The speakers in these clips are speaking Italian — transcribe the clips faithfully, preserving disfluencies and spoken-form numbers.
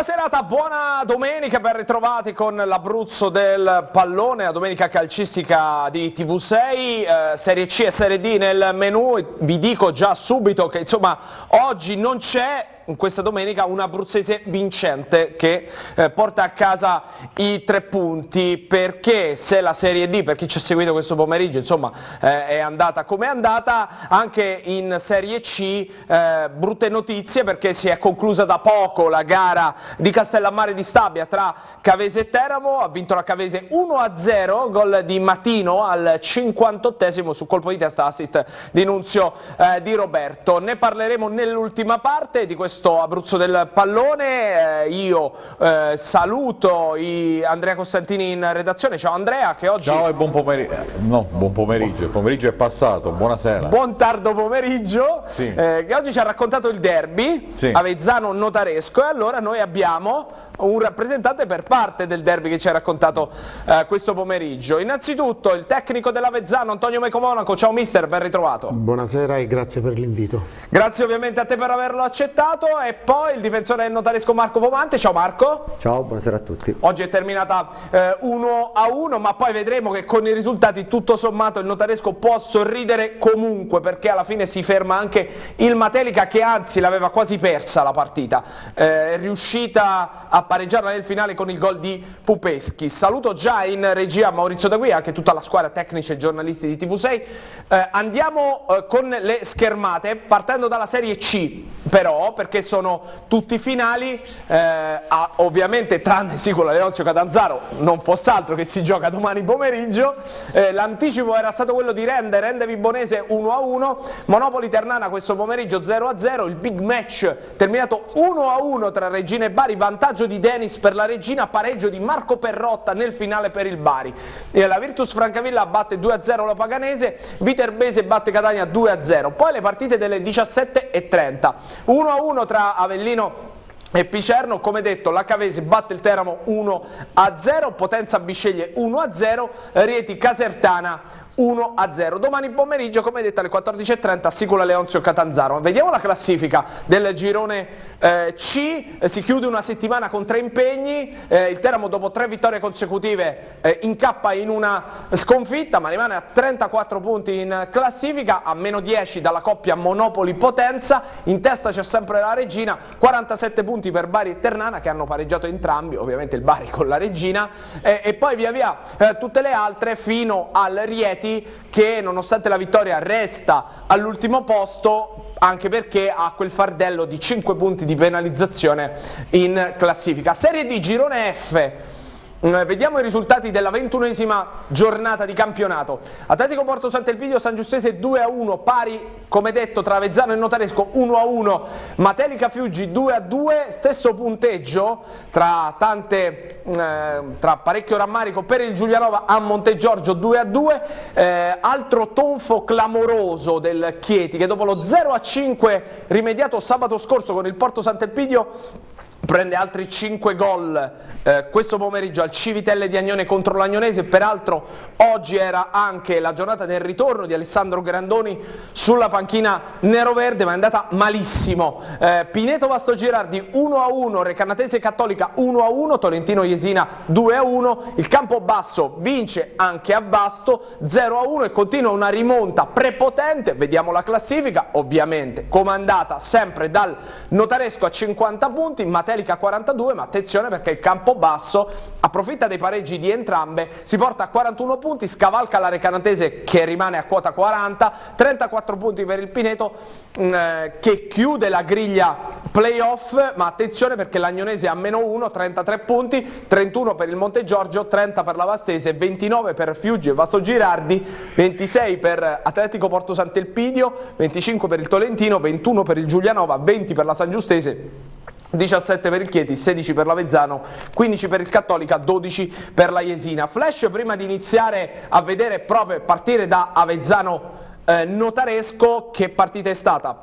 serata, buona domenica, ben ritrovati con l'Abruzzo del pallone, la domenica calcistica di T V sei, eh, Serie C e Serie D nel menù. Vi dico già subito che insomma oggi non c'è in questa domenica un abruzzese vincente che eh, porta a casa i tre punti, perché se la Serie D, per chi ci ha seguito questo pomeriggio, insomma eh, è andata come è andata, anche in Serie C eh, brutte notizie, perché si è conclusa da poco la gara di Castellammare di Stabia tra Cavese e Teramo. Ha vinto la Cavese uno a zero, gol di Matino al cinquantottesimo su colpo di testa, assist di Nunzio eh, Di Roberto. Ne parleremo nell'ultima parte di questo Abruzzo del pallone. Eh, io eh, saluto i Andrea Costantini in redazione. Ciao Andrea, che oggi... Ciao e buon pomeriggio. No, buon pomeriggio, il pomeriggio è passato, buonasera. Buon tardo pomeriggio, sì. eh, che oggi ci ha raccontato il derby, sì. Avezzano Notaresco, e allora noi abbiamo un rappresentante per parte del derby che ci ha raccontato eh, questo pomeriggio. Innanzitutto il tecnico dell'Avezzano, Antonio Meco Monaco. Ciao mister, ben ritrovato. Buonasera e grazie per l'invito. Grazie ovviamente a te per averlo accettato. E poi il difensore del Notaresco Marco Pomante. Ciao Marco. Ciao, buonasera a tutti. Oggi è terminata eh, uno a uno, ma poi vedremo che con i risultati tutto sommato il Notaresco può sorridere comunque, perché alla fine si ferma anche il Matelica, che anzi l'aveva quasi persa la partita, eh, è riuscita a pareggiarla nel finale con il gol di Pupeschi. Saluto già in regia Maurizio Da Guia e anche tutta la squadra tecnici e giornalisti di T V sei. Eh, andiamo eh, con le schermate, partendo dalla Serie C però, perché sono tutti finali, eh, a, ovviamente tranne sì con la Leonzio Catanzaro, non fosse altro che si gioca domani pomeriggio. Eh, l'anticipo era stato quello di Rende, Rende Vibonese uno a uno, Monopoli Ternana questo pomeriggio zero a zero, il big match terminato uno a uno tra Regina e Bari, vantaggio di Denis per la Regina, pareggio di Marco Perrotta nel finale per il Bari. E la Virtus Francavilla batte due a zero la Paganese, Viterbese batte Catania due a zero. Poi le partite delle diciassette e trenta, uno a uno tra Avellino e Picerno. Come detto, la Cavese batte il Teramo uno a zero, Potenza Bisceglie uno a zero, Rieti Casertana uno a zero. Domani pomeriggio, come detto, alle quattordici e trenta Sicola Leonzio Catanzaro. Vediamo la classifica del girone eh, C. Eh, si chiude una settimana con tre impegni. Eh, il Teramo, dopo tre vittorie consecutive, eh, incappa in una sconfitta, ma rimane a trentaquattro punti in classifica, a meno dieci dalla coppia Monopoli-Potenza. In testa c'è sempre la Regina, quarantasette punti per Bari e Ternana, che hanno pareggiato entrambi, ovviamente il Bari con la Regina, eh, e poi via via eh, tutte le altre fino al Rieti, che nonostante la vittoria resta all'ultimo posto, anche perché ha quel fardello di cinque punti di penalizzazione in classifica. Serie D, girone F. Vediamo i risultati della ventunesima giornata di campionato. Atletico Porto Sant'Elpidio San Giustese due a uno, pari come detto tra Avezzano e Notaresco uno a uno, Matelica Fiuggi due a due, stesso punteggio tra tante eh, tra parecchio rammarico per il Giulianova a Montegiorgio due a due, eh, altro tonfo clamoroso del Chieti, che dopo lo zero a cinque rimediato sabato scorso con il Porto Sant'Elpidio prende altri cinque gol eh, questo pomeriggio al Civitelle di Agnone contro l'Agnonese. Peraltro oggi era anche la giornata del ritorno di Alessandro Grandoni sulla panchina neroverde, ma è andata malissimo. eh, Pineto Vasto Girardi uno a uno, Recanatese Cattolica uno a uno, Tolentino Jesina due a uno, il Campobasso vince anche a Vasto zero a uno e continua una rimonta prepotente. Vediamo la classifica, ovviamente comandata sempre dal Notaresco a cinquanta punti, Matelica quarantadue, ma attenzione perché il Campobasso approfitta dei pareggi di entrambe, si porta a quarantuno punti, scavalca la Recanatese che rimane a quota quaranta, trentaquattro punti per il Pineto eh, che chiude la griglia playoff, ma attenzione perché l'Agnonese ha meno uno, trentatré punti, trentuno per il Montegiorgio, trenta per la Vastese, ventinove per Fiuggi e Vasto Girardi, ventisei per Atletico Porto Sant'Elpidio, venticinque per il Tolentino, ventuno per il Giulianova, venti per la San Giustese, diciassette per il Chieti, sedici per l'Avezzano, quindici per il Cattolica, dodici per la Jesina. Flash prima di iniziare a vedere proprio, partire da Avezzano eh, Notaresco, che partita è stata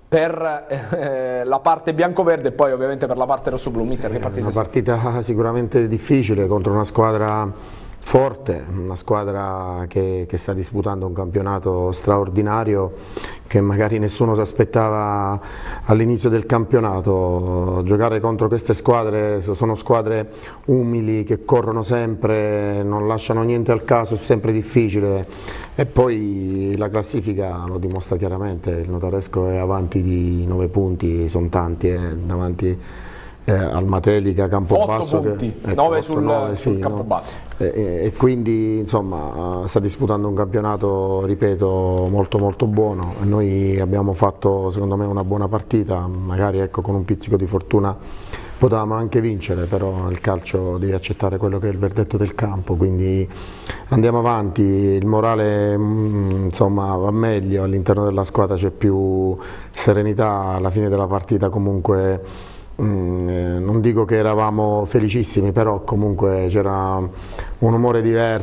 per eh, la parte bianco-verde e poi ovviamente per la parte rosso-blu. Mister, che partita è una partita sicuramente difficile contro una squadra forte, una squadra che, che sta disputando un campionato straordinario che magari nessuno si aspettava all'inizio del campionato. Giocare contro queste squadre, sono squadre umili che corrono sempre, non lasciano niente al caso, è sempre difficile, e poi la classifica lo dimostra chiaramente, il Notaresco è avanti di nove punti, sono tanti, eh, davanti Eh, al Matelica, Campobasso, otto punti, che, ecco, nove otto, sul, nove, sul sì, Campobasso. No? E, e quindi insomma sta disputando un campionato, ripeto, molto molto buono. Noi abbiamo fatto secondo me una buona partita, magari ecco, con un pizzico di fortuna potevamo anche vincere, però il calcio devi accettare quello che è il verdetto del campo, quindi andiamo avanti, il morale insomma va meglio, all'interno della squadra c'è più serenità, alla fine della partita comunque Mm, eh, non dico che eravamo felicissimi, però comunque c'era un umore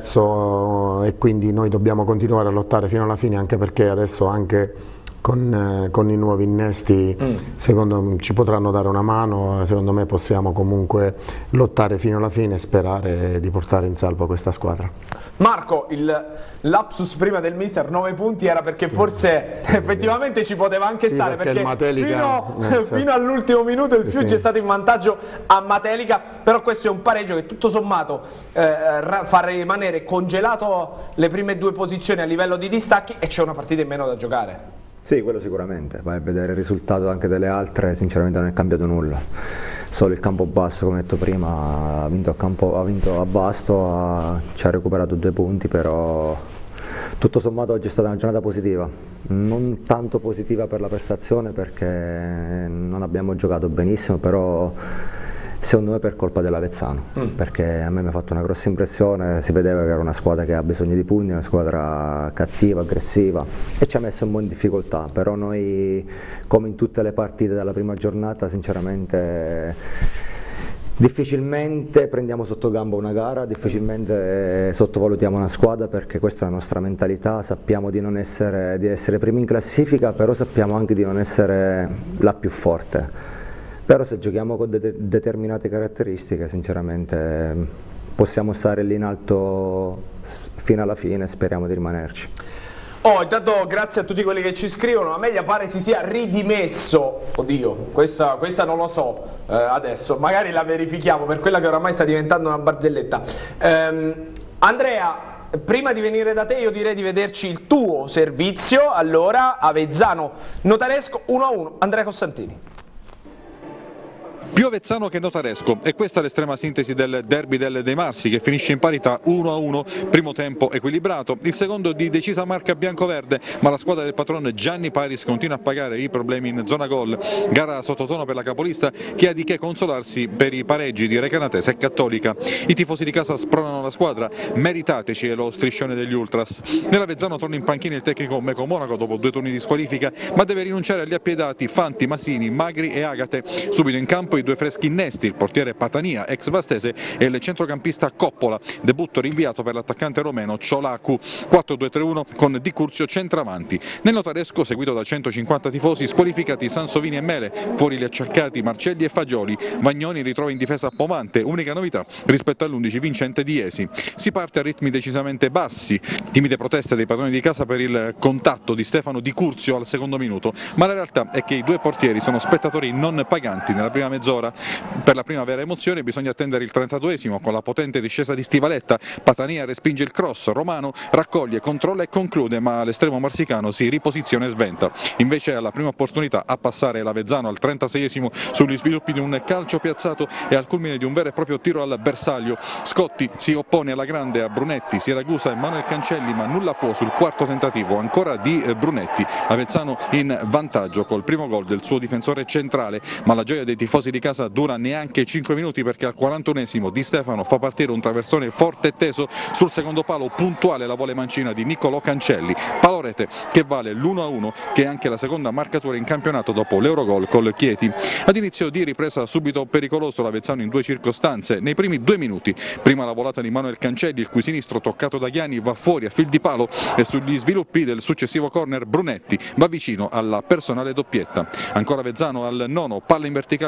diverso e quindi noi dobbiamo continuare a lottare fino alla fine, anche perché adesso anche con, eh, con i nuovi innesti mm. secondo me ci potranno dare una mano, secondo me possiamo comunque lottare fino alla fine e sperare di portare in salvo questa squadra. Marco, il lapsus prima del mister nove punti era perché forse sì, effettivamente sì. ci poteva anche sì, stare, perché, perché Matelica, fino, eh, certo. fino all'ultimo minuto il sì, Fiuggi sì. è stato in vantaggio a Matelica, però questo è un pareggio che tutto sommato eh, fa rimanere congelato le prime due posizioni a livello di distacchi e c'è una partita in meno da giocare. Sì, quello sicuramente, vai a vedere il risultato anche delle altre, sinceramente non è cambiato nulla, solo il Campobasso, come detto prima, ha vinto a, campo, ha vinto a Basto, ha, ci ha recuperato due punti, però tutto sommato oggi è stata una giornata positiva, non tanto positiva per la prestazione perché non abbiamo giocato benissimo, però secondo me per colpa dell'Avezzano, mm. perché a me mi ha fatto una grossa impressione, si vedeva che era una squadra che ha bisogno di pugni, una squadra cattiva, aggressiva e ci ha messo un po' in difficoltà, però noi come in tutte le partite della prima giornata sinceramente difficilmente prendiamo sotto gamba una gara, difficilmente sottovalutiamo una squadra perché questa è la nostra mentalità, sappiamo di non essere, di essere primi in classifica, però sappiamo anche di non essere la più forte. Però se giochiamo con de determinate caratteristiche sinceramente possiamo stare lì in alto fino alla fine e speriamo di rimanerci. Oh, intanto grazie a tutti quelli che ci scrivono, a Media pare si sia ridimesso, oddio, questa, questa non lo so eh, adesso, magari la verifichiamo per quella che oramai sta diventando una barzelletta. Ehm, Andrea, prima di venire da te io direi di vederci il tuo servizio, allora Avezzano Notaresco uno a uno, Andrea Costantini. Più Avezzano che Notaresco, e questa è l'estrema sintesi del derby del De Marsi che finisce in parità uno a uno, primo tempo equilibrato, il secondo di decisa marca biancoverde, ma la squadra del patron Gianni Paris continua a pagare i problemi in zona gol, gara sottotono per la capolista che ha di che consolarsi per i pareggi di Recanatese e Cattolica. I tifosi di casa spronano la squadra, meritateci è lo striscione degli Ultras. Nell'Avezzano torna in panchina il tecnico Meco Monaco dopo due turni di squalifica, ma deve rinunciare agli appiedati Fanti, Masini, Magri e Agate. Subito in campo i due freschi innesti, il portiere Patania, ex Vastese, e il centrocampista Coppola, debutto rinviato per l'attaccante romeno Ciolacu. Quattro due tre uno con Di Curzio centravanti. Nel Notaresco, seguito da centocinquanta tifosi, squalificati Sansovini e Mele, fuori gli acciaccati Marcelli e Fagioli. Vagnoni ritrova in difesa Pomante, unica novità rispetto all'undici vincente di Esi. Si parte a ritmi decisamente bassi, timide proteste dei padroni di casa per il contatto di Stefano Di Curzio al secondo minuto, ma la realtà è che i due portieri sono spettatori non paganti nella prima mezz'ora. Per la prima vera emozione bisogna attendere il trentaduesimo con la potente discesa di Stivaletta. Patania respinge il cross, Romano raccoglie, controlla e conclude, ma l'estremo marsicano si riposiziona e sventa. Invece alla prima opportunità a passare l'Avezzano al trentaseiesimo sugli sviluppi di un calcio piazzato e al culmine di un vero e proprio tiro al bersaglio. Scotti si oppone alla grande a Brunetti, Siragusa e Manuel Cancelli, ma nulla può sul quarto tentativo ancora di Brunetti. Avezzano in vantaggio col primo gol del suo difensore centrale, ma la gioia dei tifosi di casa dura neanche cinque minuti perché al quarantunesimo Di Stefano fa partire un traversone forte e teso sul secondo palo, puntuale la volley mancina di Niccolò Cancelli, palorete che vale l'uno a uno che è anche la seconda marcatura in campionato dopo l'Eurogol col Chieti. Ad inizio di ripresa subito pericoloso l'Avezzano in due circostanze, nei primi due minuti, prima la volata di Manuel Cancelli il cui sinistro toccato da Ghiani va fuori a fil di palo e sugli sviluppi del successivo corner Brunetti va vicino alla personale doppietta. Ancora Avezzano al nono, palla in verticale di Coppola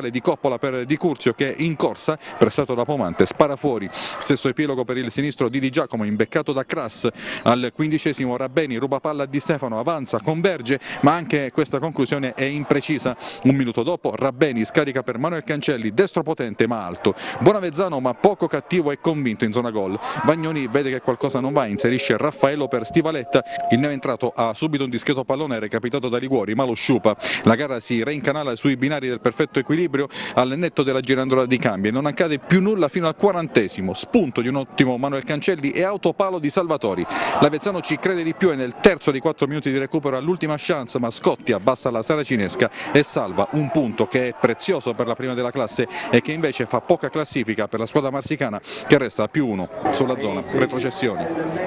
trappola per Di Curzio che in corsa, pressato da Pomante, spara fuori. Stesso epilogo per il sinistro di Di Giacomo, imbeccato da Cras. Al quindicesimo Rabbeni ruba palla a Di Stefano, avanza, converge, ma anche questa conclusione è imprecisa. Un minuto dopo Rabbeni scarica per Manuel Cancelli, destro potente ma alto. Bonavezzano ma poco cattivo e convinto in zona gol. Vagnoni vede che qualcosa non va, inserisce Raffaello per Stivaletta. Il neoentrato ha subito un discreto pallone recapitato da Liguori, ma lo sciupa. La gara si reincanala sui binari del perfetto equilibrio al netto della girandola di cambi e non accade più nulla fino al quarantesimo. Spunto di un ottimo Manuel Cancelli e autopalo di Salvatori. L'Avezzano ci crede di più e nel terzo di quattro minuti di recupero all'ultima chance, ma Scotti abbassa la saracinesca e salva un punto che è prezioso per la prima della classe e che invece fa poca classifica per la squadra marsicana, che resta a più uno sulla zona retrocessioni.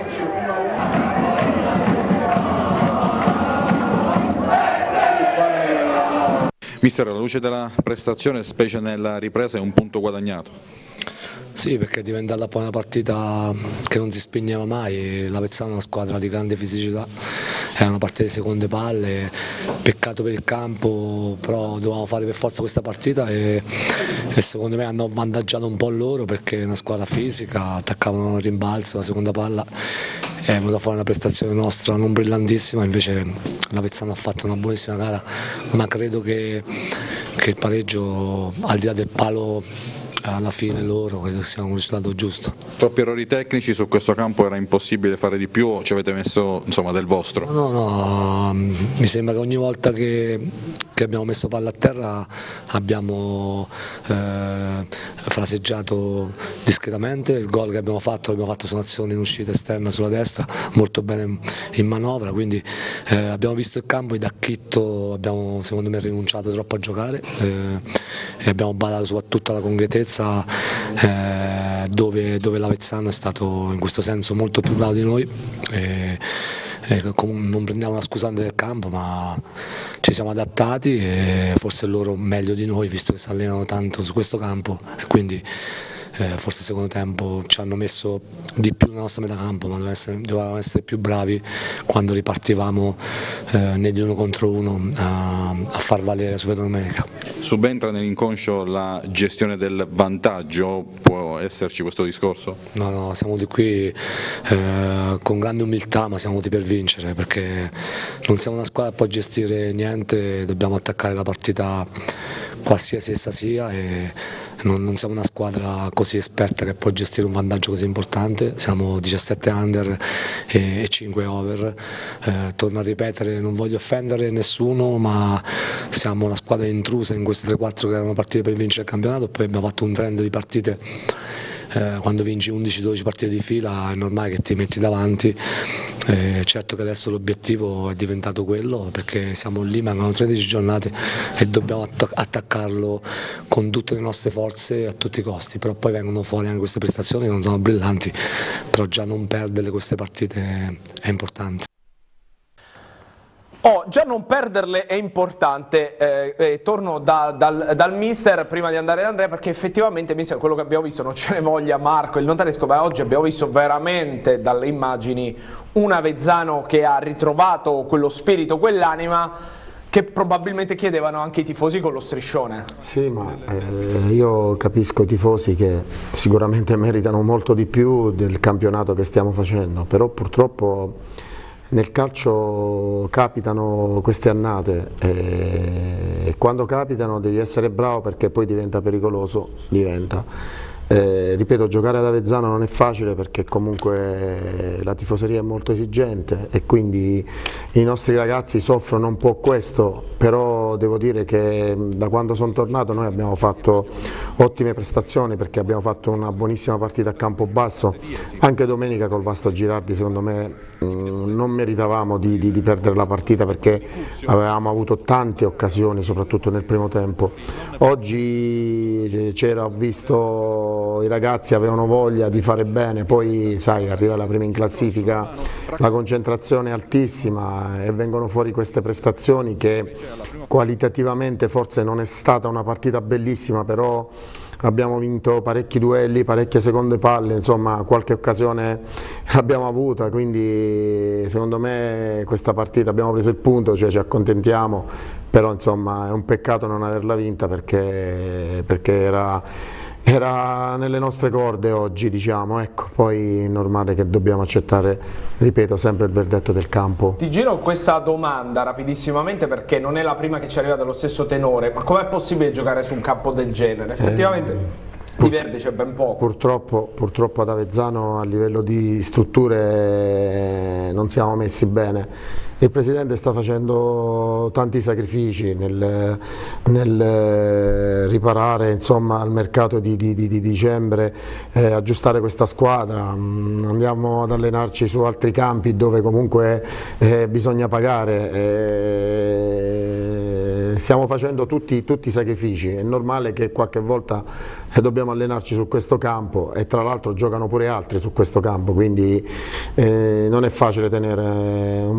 Mister, alla luce della prestazione, specie nella ripresa, è un punto guadagnato? Sì, perché è diventata poi una partita che non si spegneva mai. L'Avezzano è una squadra di grande fisicità, è una partita di seconde palle, peccato per il campo, però dovevamo fare per forza questa partita e, e secondo me hanno avvantaggiato un po' loro perché è una squadra fisica, attaccavano il rimbalzo, la seconda palla. È venuta fuori una prestazione nostra non brillantissima, invece l'Avezzano ha fatto una buonissima gara, ma credo che, che il pareggio, al di là del palo, alla fine loro credo che sia un risultato giusto. Troppi errori tecnici su questo campo, era impossibile fare di più o ci avete messo, insomma, del vostro? No, no, mi sembra che ogni volta che, che abbiamo messo palla a terra abbiamo eh, fraseggiato discretamente. Il gol che abbiamo fatto l'abbiamo fatto su un'azione in uscita esterna sulla destra, molto bene in manovra, quindi eh, abbiamo visto il campo e da Chitto abbiamo secondo me rinunciato troppo a giocare eh, e abbiamo badato soprattutto alla concretezza eh, dove, dove l'Avezzano è stato in questo senso molto più bravo di noi. E, e non prendiamo una scusante del campo, ma ci siamo adattati e forse loro meglio di noi, visto che si allenano tanto su questo campo, e quindi eh, forse il secondo tempo ci hanno messo di più nella nostra metà campo, ma dovevamo essere, dovevamo essere più bravi quando ripartivamo eh, negli uno contro uno a, a far valere Super Domenica. Subentra nell'inconscio la gestione del vantaggio, può esserci questo discorso? No, no, siamo di qui eh, con grande umiltà, ma siamo venuti per vincere, perché non siamo una squadra che può gestire niente, dobbiamo attaccare la partita qualsiasi essa sia e non, non siamo una squadra così esperta che può gestire un vantaggio così importante. Siamo diciassette under e, e cinque over, eh, torno a ripetere, non voglio offendere nessuno, ma siamo una squadra intrusa in queste tre quattro che erano partite per vincere il campionato, poi abbiamo fatto un trend di partite. Eh, quando vinci undici dodici partite di fila è normale che ti metti davanti, eh, certo che adesso l'obiettivo è diventato quello, perché siamo lì, mancano tredici giornate e dobbiamo attac attaccarlo con tutte le nostre forze a tutti i costi, però poi vengono fuori anche queste prestazioni che non sono brillanti, però già non perderle queste partite è importante. Oh, già non perderle è importante, eh, eh, torno da, dal, dal mister prima di andare da Andrea, perché effettivamente mister, quello che abbiamo visto, non ce ne voglia Marco, il notaresco, ma oggi abbiamo visto veramente dalle immagini un Avezzano che ha ritrovato quello spirito, quell'anima che probabilmente chiedevano anche i tifosi con lo striscione. Sì, ma eh, io capisco i tifosi che sicuramente meritano molto di più del campionato che stiamo facendo, però purtroppo nel calcio capitano queste annate e quando capitano devi essere bravo, perché poi diventa pericoloso, diventa. Eh, ripeto, giocare ad Avezzano non è facile perché comunque la tifoseria è molto esigente e quindi i nostri ragazzi soffrono un po' questo, però devo dire che da quando sono tornato noi abbiamo fatto ottime prestazioni, perché abbiamo fatto una buonissima partita a Campobasso, anche domenica col Vasto Girardi secondo me mh, non meritavamo di, di, di perdere la partita perché avevamo avuto tante occasioni soprattutto nel primo tempo. Oggi c'era, ho visto i ragazzi avevano voglia di fare bene, poi sai, arriva la prima in classifica, la concentrazione è altissima e vengono fuori queste prestazioni che qualitativamente forse non è stata una partita bellissima, però abbiamo vinto parecchi duelli, parecchie seconde palle, insomma qualche occasione l'abbiamo avuta, quindi secondo me questa partita abbiamo preso il punto, cioè ci accontentiamo però insomma è un peccato non averla vinta perché, perché era, era nelle nostre corde oggi, diciamo, ecco, poi è normale che dobbiamo accettare, ripeto, sempre il verdetto del campo. Ti giro questa domanda rapidissimamente perché non è la prima che ci arriva dallo stesso tenore, ma com'è possibile giocare su un campo del genere? Effettivamente Eh, di verde c'è ben poco. Purtroppo, purtroppo ad Avezzano a livello di strutture non siamo messi bene. Il Presidente sta facendo tanti sacrifici nel, nel riparare, insomma, al mercato di, di, di, di dicembre, eh, aggiustare questa squadra. Andiamo ad allenarci su altri campi dove comunque eh, bisogna pagare. Eh, stiamo facendo tutti, tutti i sacrifici, è normale che qualche volta eh, dobbiamo allenarci su questo campo e tra l'altro giocano pure altri su questo campo, quindi eh, non è facile tenere un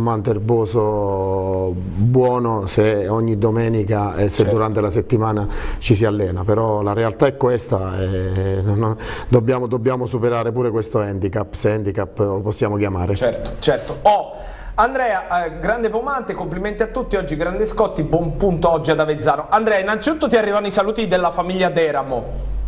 manterboso buono se ogni domenica e se certo. durante la settimana ci si allena, però la realtà è questa e non, dobbiamo, dobbiamo superare pure questo handicap, se handicap lo possiamo chiamare. Certo, certo. Oh. Andrea, eh, grande Pomante, complimenti a tutti, oggi grande Scotti, buon punto oggi ad Avezzano. Andrea, innanzitutto ti arrivano i saluti della famiglia Deramo.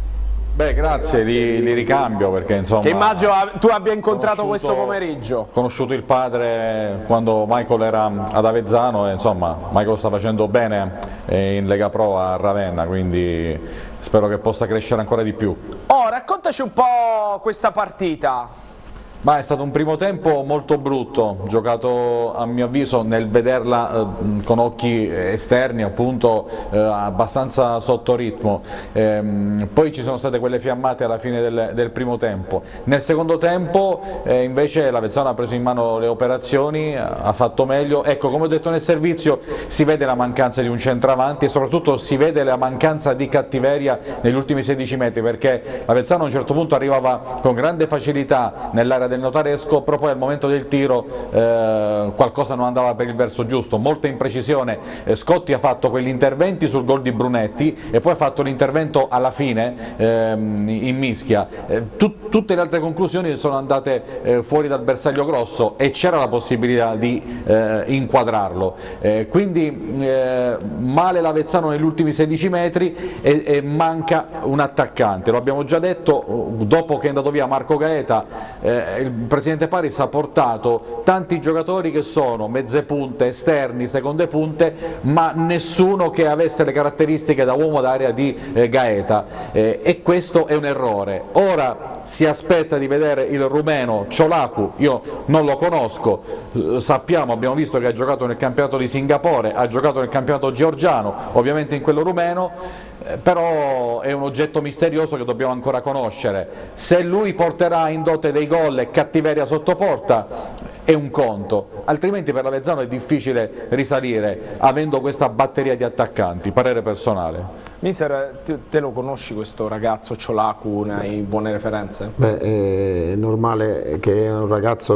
Beh, grazie, li, li ricambio perché insomma... Che immagino tu abbia incontrato questo pomeriggio. Ho conosciuto il padre quando Michael era ad Avezzano e insomma Michael sta facendo bene in Lega Pro a Ravenna, quindi spero che possa crescere ancora di più. Oh, raccontaci un po' questa partita. Ma è stato un primo tempo molto brutto, giocato a mio avviso nel vederla eh, con occhi esterni appunto eh, abbastanza sotto ritmo, ehm, poi ci sono state quelle fiammate alla fine del, del primo tempo. Nel secondo tempo eh, invece l'Avezzano ha preso in mano le operazioni, ha fatto meglio, ecco come ho detto nel servizio si vede la mancanza di un centravanti e soprattutto si vede la mancanza di cattiveria negli ultimi sedici metri perché l'Avezzano a un certo punto arrivava con grande facilità nell'area del Notaresco, però poi al momento del tiro eh, qualcosa non andava per il verso giusto, molta imprecisione. eh, Scotti ha fatto quegli interventi sul gol di Brunetti e poi ha fatto l'intervento alla fine ehm, in mischia, eh, tut tutte le altre conclusioni sono andate eh, fuori dal bersaglio grosso e c'era la possibilità di eh, inquadrarlo, eh, quindi eh, male l'Avezzano negli ultimi sedici metri e, e manca un attaccante, lo abbiamo già detto, dopo che è andato via Marco Gaeta eh, il Presidente Paris ha portato tanti giocatori che sono mezze punte, esterni, seconde punte, ma nessuno che avesse le caratteristiche da uomo d'area di eh, Gaeta eh, e questo è un errore. Ora si aspetta di vedere il rumeno Ciolacu, io non lo conosco, eh, sappiamo, abbiamo visto che ha giocato nel campionato di Singapore, ha giocato nel campionato georgiano, ovviamente in quello rumeno, eh, però è un oggetto misterioso che dobbiamo ancora conoscere. Se lui porterà in dote dei gol e cattiveria sotto porta è un conto, altrimenti per l'Avezzano è difficile risalire avendo questa batteria di attaccanti, parere personale. Mister, te, te lo conosci questo ragazzo Ciolacu, ne hai buone referenze? Beh, è normale che è un ragazzo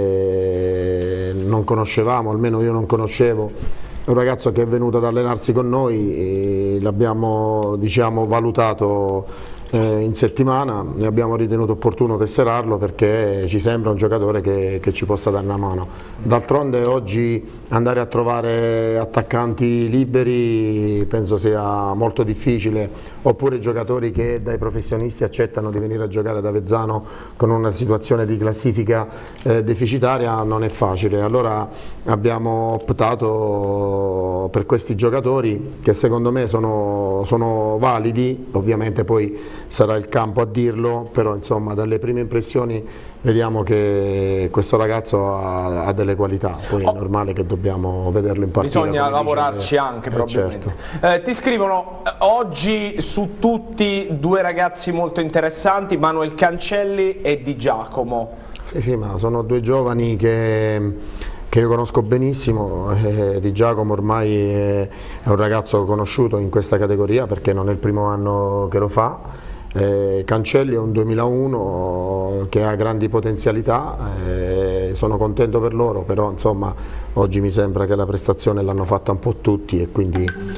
che non conoscevamo, almeno io non conoscevo, è un ragazzo che è venuto ad allenarsi con noi e l'abbiamo, diciamo, valutato Eh, in settimana, ne abbiamo ritenuto opportuno tesserarlo perché ci sembra un giocatore che, che ci possa dare una mano. D'altronde oggi andare a trovare attaccanti liberi penso sia molto difficile, oppure giocatori che dai professionisti accettano di venire a giocare ad Avezzano con una situazione di classifica eh, deficitaria non è facile. Allora abbiamo optato per questi giocatori che secondo me sono, sono validi, ovviamente poi sarà il campo a dirlo, però insomma dalle prime impressioni vediamo che questo ragazzo ha, ha delle qualità, poi è normale che dobbiamo vederlo in partita. Bisogna lavorarci dice, anche eh, probabilmente. Certo. Eh, ti scrivono oggi su tutti due ragazzi molto interessanti, Manuel Cancelli e Di Giacomo. Sì, sì, ma sono due giovani che... che io conosco benissimo, eh, Di Giacomo ormai è, è un ragazzo conosciuto in questa categoria perché non è il primo anno che lo fa, eh, Cancelli è un duemilauno che ha grandi potenzialità, eh, sono contento per loro, però insomma oggi mi sembra che la prestazione l'hanno fatta un po' tutti e quindi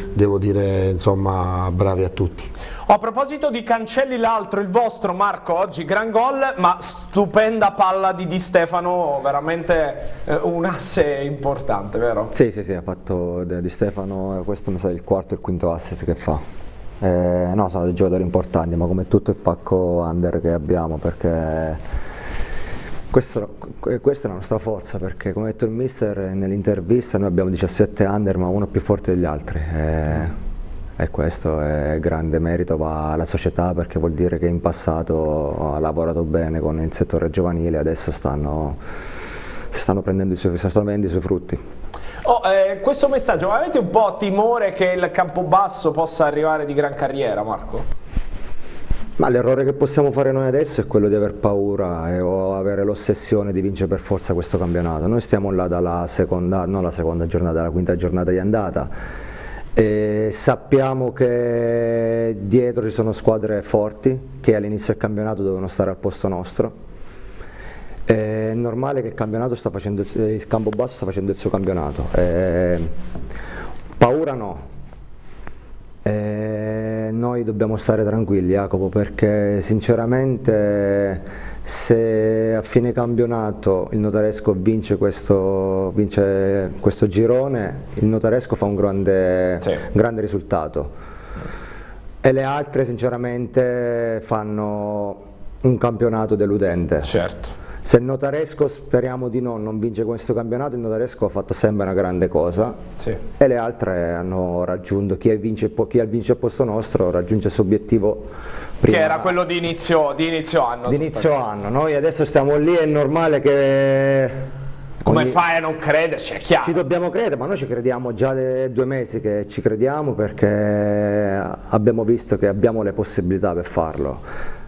devo dire insomma bravi a tutti. Oh, a proposito di cancelli l'altro, il vostro Marco, oggi gran gol, ma stupenda palla di Di Stefano, veramente eh, un asse importante, vero? Sì, sì, sì, ha fatto Di Stefano, questo mi sa il quarto e il quinto assist che fa. Eh, no, sono dei giocatori importanti, ma come tutto il pacco under che abbiamo, perché questo, questa è la nostra forza, perché come ha detto il mister nell'intervista noi abbiamo diciassette under, ma uno più forte degli altri. Eh, E questo è grande merito alla società, perché vuol dire che in passato ha lavorato bene con il settore giovanile, adesso stanno, si stanno prendendo i suoi, stanno vendendo i suoi frutti. Oh, eh, questo messaggio, avete un po' timore che il Campobasso possa arrivare di gran carriera, Marco? Ma l'errore che possiamo fare noi adesso è quello di aver paura e, o avere l'ossessione di vincere per forza questo campionato. Noi stiamo là dalla seconda, non la seconda giornata, dalla quinta giornata di andata. E sappiamo che dietro ci sono squadre forti che all'inizio del campionato dovevano stare al posto nostro. È normale che il campionato sta facendo, il Campobasso sta facendo il suo campionato. E paura no. E noi dobbiamo stare tranquilli, Jacopo, perché sinceramente se a fine campionato il Notaresco vince questo, vince questo girone, il Notaresco fa un grande, sì. grande risultato e le altre sinceramente fanno un campionato deludente. Certo. Se il Notaresco, speriamo di no, non vince questo campionato, il Notaresco ha fatto sempre una grande cosa, sì. E le altre hanno raggiunto, chi vince, chi vince al posto nostro raggiunge il suo obiettivo prima. Che era quello di inizio, di inizio anno. Di inizio anno, noi adesso stiamo lì, è normale che... Come ogni... fai a non crederci? È chiaro. Ci dobbiamo credere, ma noi ci crediamo già da due mesi che ci crediamo, perché abbiamo visto che abbiamo le possibilità per farlo.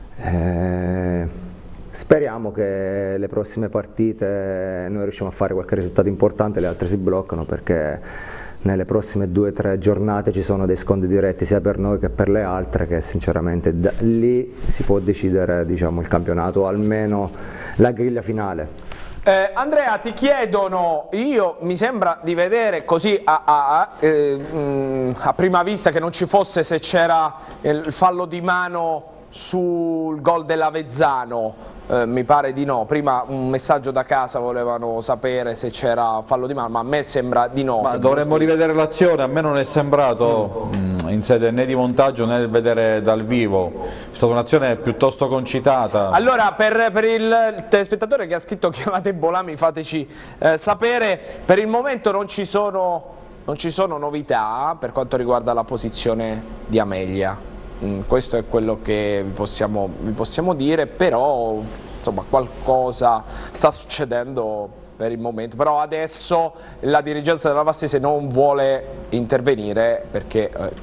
Eh... Speriamo che le prossime partite noi riusciamo a fare qualche risultato importante, le altre si bloccano, perché nelle prossime due o tre giornate ci sono dei scontri diretti sia per noi che per le altre, che sinceramente da lì si può decidere, diciamo, il campionato o almeno la griglia finale. Eh, Andrea, ti chiedono, io mi sembra di vedere così a, a, eh, mh, a prima vista che non ci fosse, se c'era il fallo di mano sul gol dell'Avezzano. Eh, mi pare di no, prima un messaggio da casa volevano sapere se c'era fallo di mano, ma a me sembra di no. Ma dovremmo rivedere l'azione, a me non è sembrato mm. in sede né di montaggio né nel vedere dal vivo, è stata un'azione piuttosto concitata. Allora, per, per il telespettatore che ha scritto chiamate Bolami, fateci eh, sapere, per il momento non ci sono, non ci sono novità per quanto riguarda la posizione di Amelia. Questo è quello che vi possiamo, vi possiamo dire, però insomma qualcosa sta succedendo per il momento, però adesso la dirigenza della Vastese non vuole intervenire perché eh,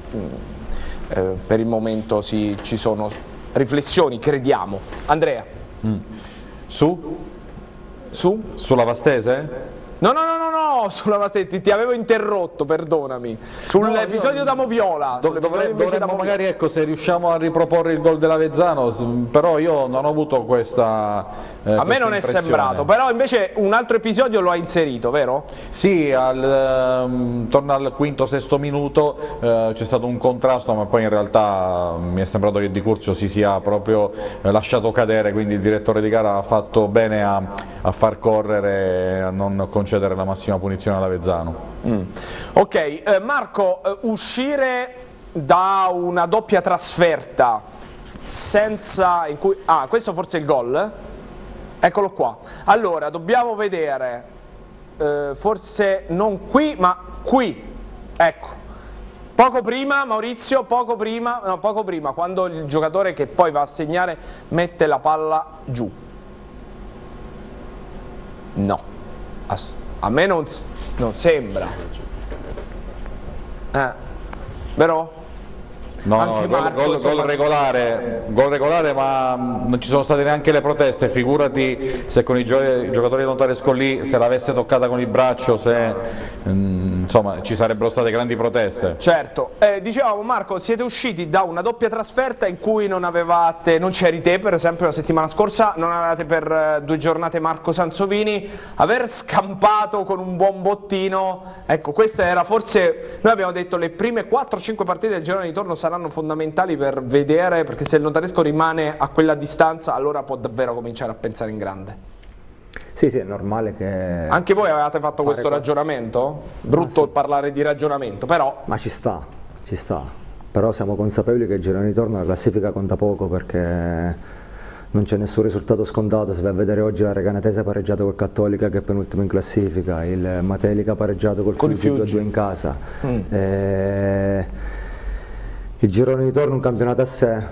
eh, per il momento si, ci sono riflessioni, crediamo. Andrea? Mm. Su? Su? Sulla Vastese? No, no, no, no, no, sulla Vastetti, ti avevo interrotto, perdonami. Sull'episodio no, da Moviola. Do, dovre, dovremmo magari, ecco, se riusciamo a riproporre il gol dell'Avezzano, però io non ho avuto questa eh, A me non è sembrato, però invece un altro episodio lo ha inserito, vero? Sì, al, um, torna al quinto, sesto minuto, eh, c'è stato un contrasto, ma poi in realtà mi è sembrato che Di Curzio si sia proprio eh, lasciato cadere, quindi il direttore di gara ha fatto bene a, a far correre e a non concedere cedere la massima punizione all'Avezzano. Mm. Ok, eh, Marco, eh, uscire da una doppia trasferta senza in cui ah, questo forse è il gol? Eccolo qua. Allora, dobbiamo vedere eh, forse non qui, ma qui. Ecco. Poco prima, Maurizio, poco prima, no, poco prima, quando il giocatore che poi va a segnare mette la palla giù. No. A me non, non sembra, eh, vero? No, no, gol, gol, gol regolare, gol regolare, ma non ci sono state neanche le proteste, figurati se con i, gio i giocatori di Notaresco lì, se l'avesse toccata con il braccio, se, mh, insomma ci sarebbero state grandi proteste. Certo, eh, dicevamo Marco, siete usciti da una doppia trasferta in cui non avevate, non c'eri te per esempio la settimana scorsa, non avevate per eh, due giornate Marco Sansovini, aver scampato con un buon bottino, ecco questa era forse, noi abbiamo detto le prime quattro cinque partite del girone di ritorno saranno fondamentali per vedere, perché se il Notaresco rimane a quella distanza allora può davvero cominciare a pensare in grande. Sì, sì, è normale che... Anche voi avevate fatto questo qua... ragionamento? Brutto ah, sì. parlare di ragionamento, però... Ma ci sta, ci sta. Però siamo consapevoli che il girone di ritorno la classifica conta poco perché non c'è nessun risultato scontato. Se vai a vedere oggi la Recanatese ha pareggiato col Cattolica che è penultimo in classifica, il Matelica ha pareggiato col Fiuggi due a due in casa. Mm. E... Il girone di ritorno è un campionato a sé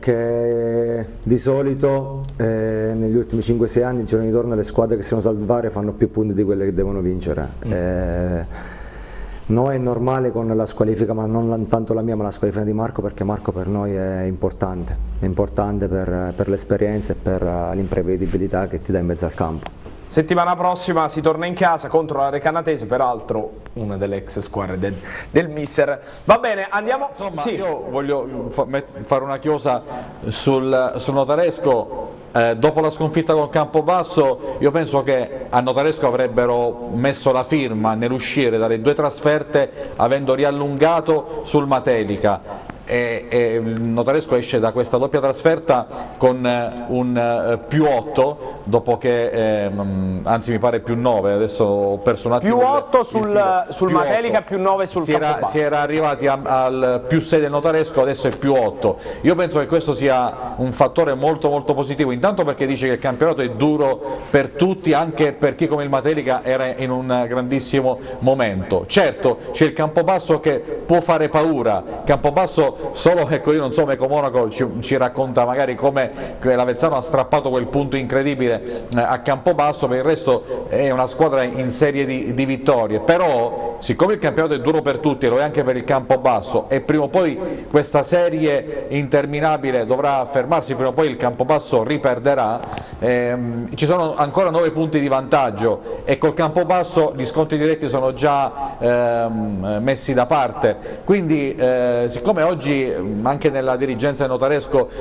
perché di solito eh, negli ultimi cinque sei anni il girone di ritorno le squadre che si devono salvare fanno più punti di quelle che devono vincere. Mm. Eh, noi è normale con la squalifica, ma non tanto la mia ma la squalifica di Marco, perché Marco per noi è importante, è importante per, per l'esperienza e per l'imprevedibilità che ti dà in mezzo al campo. Settimana prossima si torna in casa contro la Recanatese, peraltro una delle ex squadre del, del mister. Va bene, andiamo. Insomma, sì. Io voglio fa fare una chiosa sul, sul Notaresco. Eh, dopo la sconfitta con Campobasso, io penso che a Notaresco avrebbero messo la firma nell'uscire dalle due trasferte avendo riallungato sul Matelica. E, e il Notaresco esce da questa doppia trasferta con eh, un eh, più otto, dopo che, eh, anzi mi pare più nove, adesso ho perso un attimo. Più otto sul, sul più Matelica, otto. Più nove sul si era, si era arrivati a, al più sei del Notaresco, adesso è più otto. Io penso che questo sia un fattore molto molto positivo, intanto perché dice che il campionato è duro per tutti, anche per chi come il Matelica era in un grandissimo momento. Certo, c'è il Campobasso che può fare paura, Campobasso solo, ecco, io non so, Meco Monaco ci, ci racconta magari come l'Avezzano ha strappato quel punto incredibile eh, a Campobasso, per il resto è una squadra in serie di, di vittorie, però siccome il campionato è duro per tutti e lo è anche per il Campobasso e prima o poi questa serie interminabile dovrà fermarsi, prima o poi il Campobasso riperderà, ehm, ci sono ancora nove punti di vantaggio e col Campobasso gli scontri diretti sono già ehm, messi da parte, quindi eh, siccome oggi anche nella dirigenza del Notaresco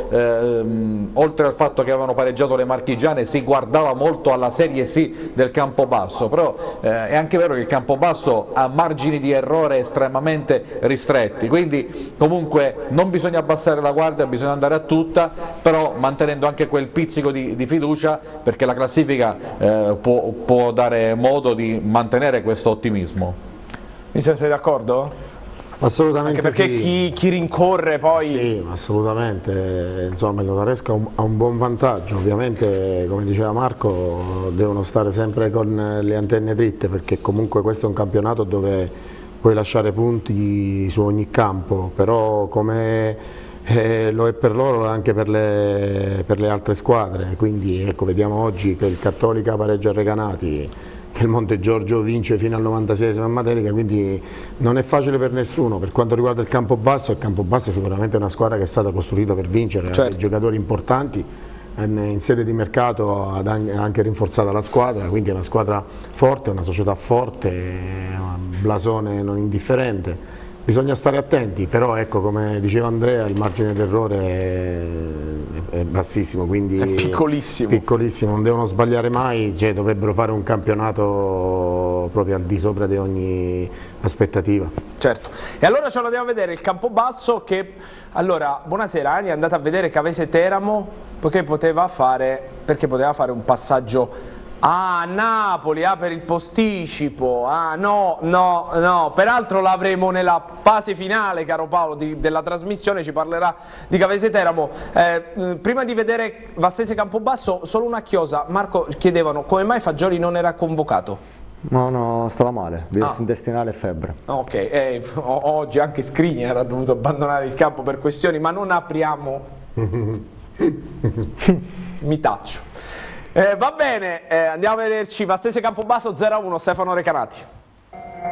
ehm, oltre al fatto che avevano pareggiato le marchigiane si guardava molto alla Serie C del Campobasso, però eh, è anche vero che il Campobasso ha margini di errore estremamente ristretti, quindi comunque non bisogna abbassare la guardia, bisogna andare a tutta, però mantenendo anche quel pizzico di, di fiducia, perché la classifica eh, può, può dare modo di mantenere questo ottimismo. Mi sei d'accordo? Assolutamente. Anche perché sì. chi, chi rincorre poi... Sì, assolutamente, insomma il Notaresco ha un, ha un buon vantaggio, ovviamente come diceva Marco devono stare sempre con le antenne dritte, perché comunque questo è un campionato dove puoi lasciare punti su ogni campo, però come eh, lo è per loro anche per le, per le altre squadre, quindi ecco, vediamo oggi che il Cattolica pareggia a Recanati, che il Monte Giorgio vince fino al novantaseiesimo a Matelica, quindi non è facile per nessuno. Per quanto riguarda il Campobasso, il Campobasso è sicuramente una squadra che è stata costruita per vincere, certo. Ha dei giocatori importanti, in sede di mercato ha anche rinforzato la squadra, quindi è una squadra forte, una società forte, un blasone non indifferente. Bisogna stare attenti, però ecco, come diceva Andrea, il margine d'errore è, è bassissimo, quindi è piccolissimo. piccolissimo, non devono sbagliare mai, cioè, dovrebbero fare un campionato proprio al di sopra di ogni aspettativa. Certo, e allora ce lo andiamo a vedere il Campobasso che, allora, buonasera, Ani è andata a vedere Cavese Teramo, poiché poteva fare, perché poteva fare un passaggio a Napoli, ah, per il posticipo, ah no, no, no, peraltro l'avremo nella fase finale, caro Paolo, di, della trasmissione, ci parlerà di Cavese Teramo. Eh, prima di vedere Vastese Campobasso, solo una chiosa, Marco, chiedevano come mai Fagioli non era convocato? No, no, stava male, virus ah. intestinale e febbre. Ok, eh, oggi anche Skriniar ha dovuto abbandonare il campo per questioni, ma non apriamo, mi taccio. Eh, va bene, eh, andiamo a vederci Vastese Campobasso zero a uno, Stefano Recanati. La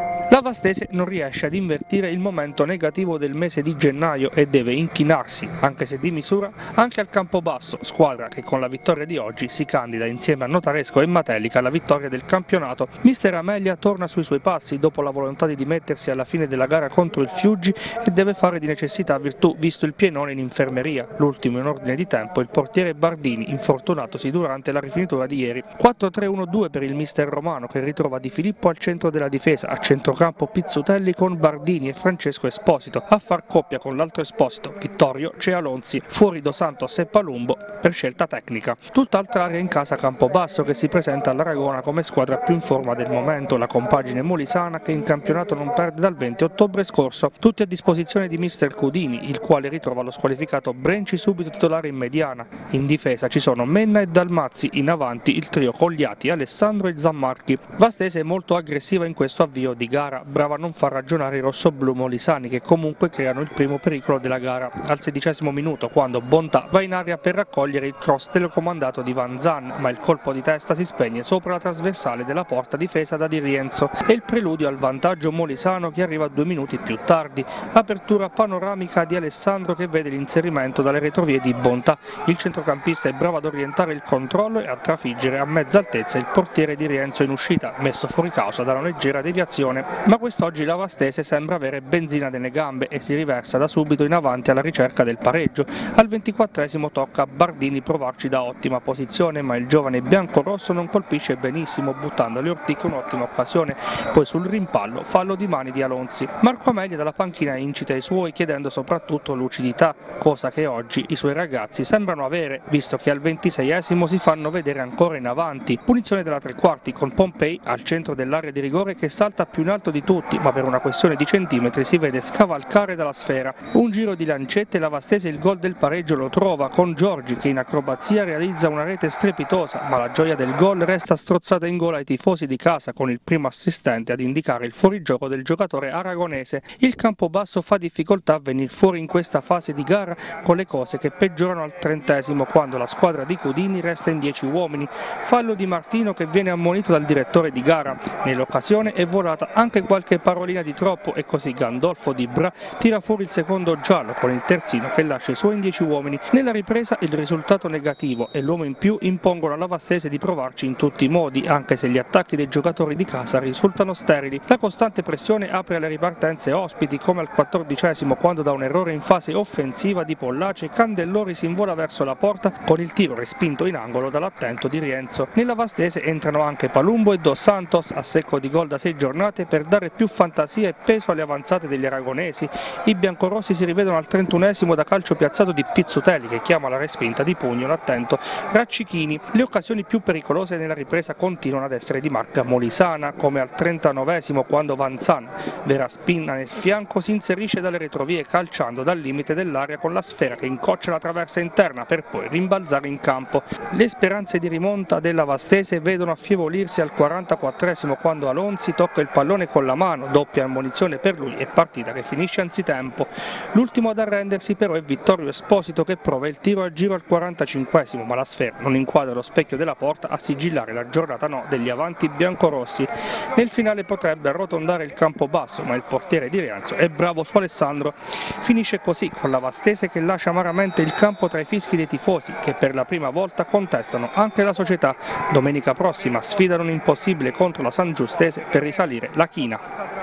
Vastese non riesce ad invertire il momento negativo del mese di gennaio e deve inchinarsi, anche se di misura, anche al Campobasso, squadra che con la vittoria di oggi si candida insieme a Notaresco e Matelica alla vittoria del campionato. Mister Amelia torna sui suoi passi dopo la volontà di dimettersi alla fine della gara contro il Fiuggi e deve fare di necessità virtù visto il pienone in infermeria, l'ultimo in ordine di tempo il portiere Bardini, infortunatosi durante la rifinitura di ieri. quattro tre uno due per il mister romano che ritrova Di Filippo al centro della difesa, a centrocampo Pizzutelli con Bardini e Francesco Esposito, a far coppia con l'altro Esposito, Vittorio Cealonzi, fuori Dos Santos e Palumbo per scelta tecnica. Tutt'altra area in casa Campobasso che si presenta all'Aragona come squadra più in forma del momento, la compagine molisana che in campionato non perde dal venti ottobre scorso, tutti a disposizione di mister Cudini, il quale ritrova lo squalificato Brenci subito titolare in mediana. In difesa ci sono Menna e Dalmazzi, in avanti il trio Cogliati, Alessandro e Zammarchi. Vastese è molto aggressiva in questo avvio di gara, brava a non far ragionare i rossoblu molisani che comunque creano il primo pericolo della gara. Al sedicesimo minuto, quando Bontà va in aria per raccogliere il cross telecomandato di Van Zan, ma il colpo di testa si spegne sopra la trasversale della porta difesa da Di Rienzo. È il preludio al vantaggio molisano che arriva due minuti più tardi. Apertura panoramica di Alessandro che vede l'inserimento dalle retrovie di Bontà. Il centrocampista è bravo ad orientare il controllo e a trafiggere a mezza altezza il portiere Di Rienzo in uscita, messo fuori causa da una leggera deviazione. Ma quest'oggi la Vastese sembra avere benzina nelle gambe e si riversa da subito in avanti alla ricerca del pareggio. Al ventiquattresimo tocca a Bardini provarci da ottima posizione, ma il giovane biancorosso non colpisce benissimo, buttando alle ortiche un'ottima occasione. Poi sul rimpallo fallo di mani di Alonzi. Marco Amelia dalla panchina incita i suoi chiedendo soprattutto lucidità, cosa che oggi i suoi ragazzi sembrano avere, visto che al ventiseiesimo si fanno vedere ancora in avanti. Punizione della tre quarti con Pompei al centro dell'area di rigore che salta più in alto di tutti, ma per una questione di centimetri si vede scavalcare dalla sfera. Un giro di lancette e la Vastese il gol del pareggio lo trova con Giorgi che in acrobazia realizza una rete strepitosa, ma la gioia del gol resta strozzata in gola ai tifosi di casa con il primo assistente ad indicare il fuorigioco del giocatore aragonese. Il Campobasso fa difficoltà a venire fuori in questa fase di gara con le cose che peggiorano al trentesimo quando la squadra di Cudini resta in dieci uomini. Fallo di Martino che viene ammonito dal direttore di gara. Nell'occasione è volata anche qualche parolina di troppo e così Gandolfo Di Bra tira fuori il secondo giallo con il terzino che lascia i suoi in dieci uomini. Nella ripresa il risultato negativo e l'uomo in più impongono alla Vastese di provarci in tutti i modi, anche se gli attacchi dei giocatori di casa risultano sterili. La costante pressione apre alle ripartenze ospiti come al quattordicesimo quando da un errore in fase offensiva di Pollace Candellori si invola verso la porta con il tiro respinto in angolo dall'attento Di Rienzo. Nella Vastese entrano anche Palumbo e Dos Santos a secco di gol da sei giornate per dare più fantasia e peso alle avanzate degli aragonesi. I biancorossi si rivedono al trentunesimo da calcio piazzato di Pizzutelli che chiama la respinta di pugno l'attento Raccichini. Le occasioni più pericolose nella ripresa continuano ad essere di marca molisana, come al trentanovesimo quando Van Zan, vera spinta nel fianco, si inserisce dalle retrovie calciando dal limite dell'area con la sfera che incoccia la traversa interna per poi rimbalzare in campo. Le speranze di rimonta della Vastese vedono affievolirsi al quarantaquattresimo quando Alonzi tocca il pallone con la mano, doppia ammonizione per lui e partita che finisce anzitempo. L'ultimo ad arrendersi però è Vittorio Esposito che prova il tiro a giro al quarantacinquesimo, ma la sfera non inquadra lo specchio della porta a sigillare la giornata no degli avanti biancorossi. Nel finale potrebbe arrotondare il Campobasso, ma il portiere Di Rienzo è bravo su Alessandro. Finisce così con la Vastese che lascia amaramente il campo tra i fischi dei tifosi che per la prima volta contestano anche la società. Domenica prossima sfidano un impossibile contro la San Giustese per risalire la china.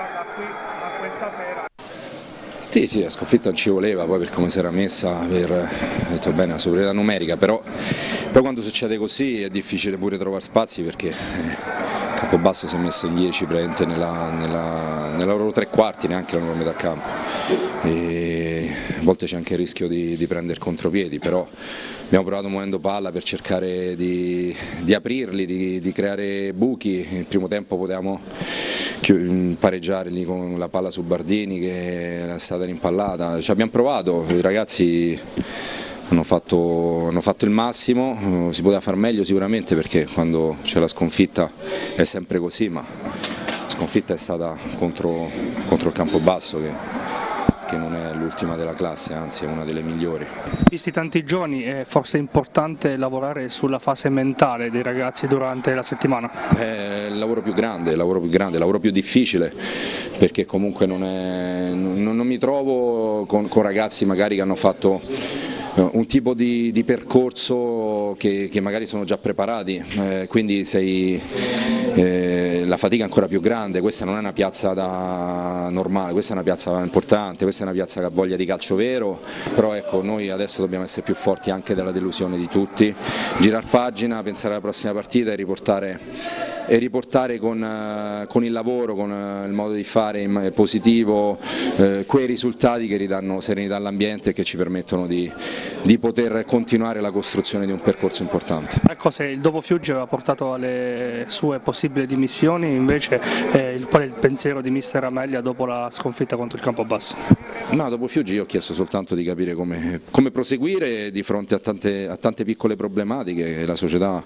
Sì, sì, la sconfitta non ci voleva, poi per come si era messa, aver detto bene la superiorità numerica, però poi quando succede così è difficile pure trovare spazi perché eh, Campobasso si è messo in dieci praticamente nella, nella, nella loro tre quarti, neanche la loro metà campo. E a volte c'è anche il rischio di, di prendere contropiedi, però abbiamo provato muovendo palla per cercare di, di aprirli, di, di creare buchi. Nel primo tempo potevamo pareggiarli con la palla su Bardini che era stata rimpallata. Ci abbiamo provato, i ragazzi hanno fatto, hanno fatto il massimo, si poteva far meglio sicuramente perché quando c'è la sconfitta è sempre così, ma la sconfitta è stata contro, contro il Campobasso che, perché non è l'ultima della classe, anzi è una delle migliori. Visti tanti giovani, è forse importante lavorare sulla fase mentale dei ragazzi durante la settimana? È il lavoro più grande, il lavoro più grande, il lavoro più difficile, perché comunque non, è, non, non mi trovo con, con ragazzi magari che hanno fatto un tipo di, di percorso che, che magari sono già preparati, eh, quindi sei, eh, la fatica è ancora più grande. Questa non è una piazza da normale, questa è una piazza importante, questa è una piazza che ha voglia di calcio vero, però ecco, noi adesso dobbiamo essere più forti anche della delusione di tutti, girar pagina, pensare alla prossima partita e riportare, e riportare con, con il lavoro, con il modo di fare positivo, eh, quei risultati che ridanno serenità all'ambiente e che ci permettono di di poter continuare la costruzione di un percorso importante. Ecco, se il dopo Fiuggi aveva portato alle sue possibili dimissioni, invece eh, qual è il pensiero di mister Amelia dopo la sconfitta contro il Campobasso? No, dopo Fiuggi io ho chiesto soltanto di capire come, come proseguire di fronte a tante, a tante piccole problematiche che la società,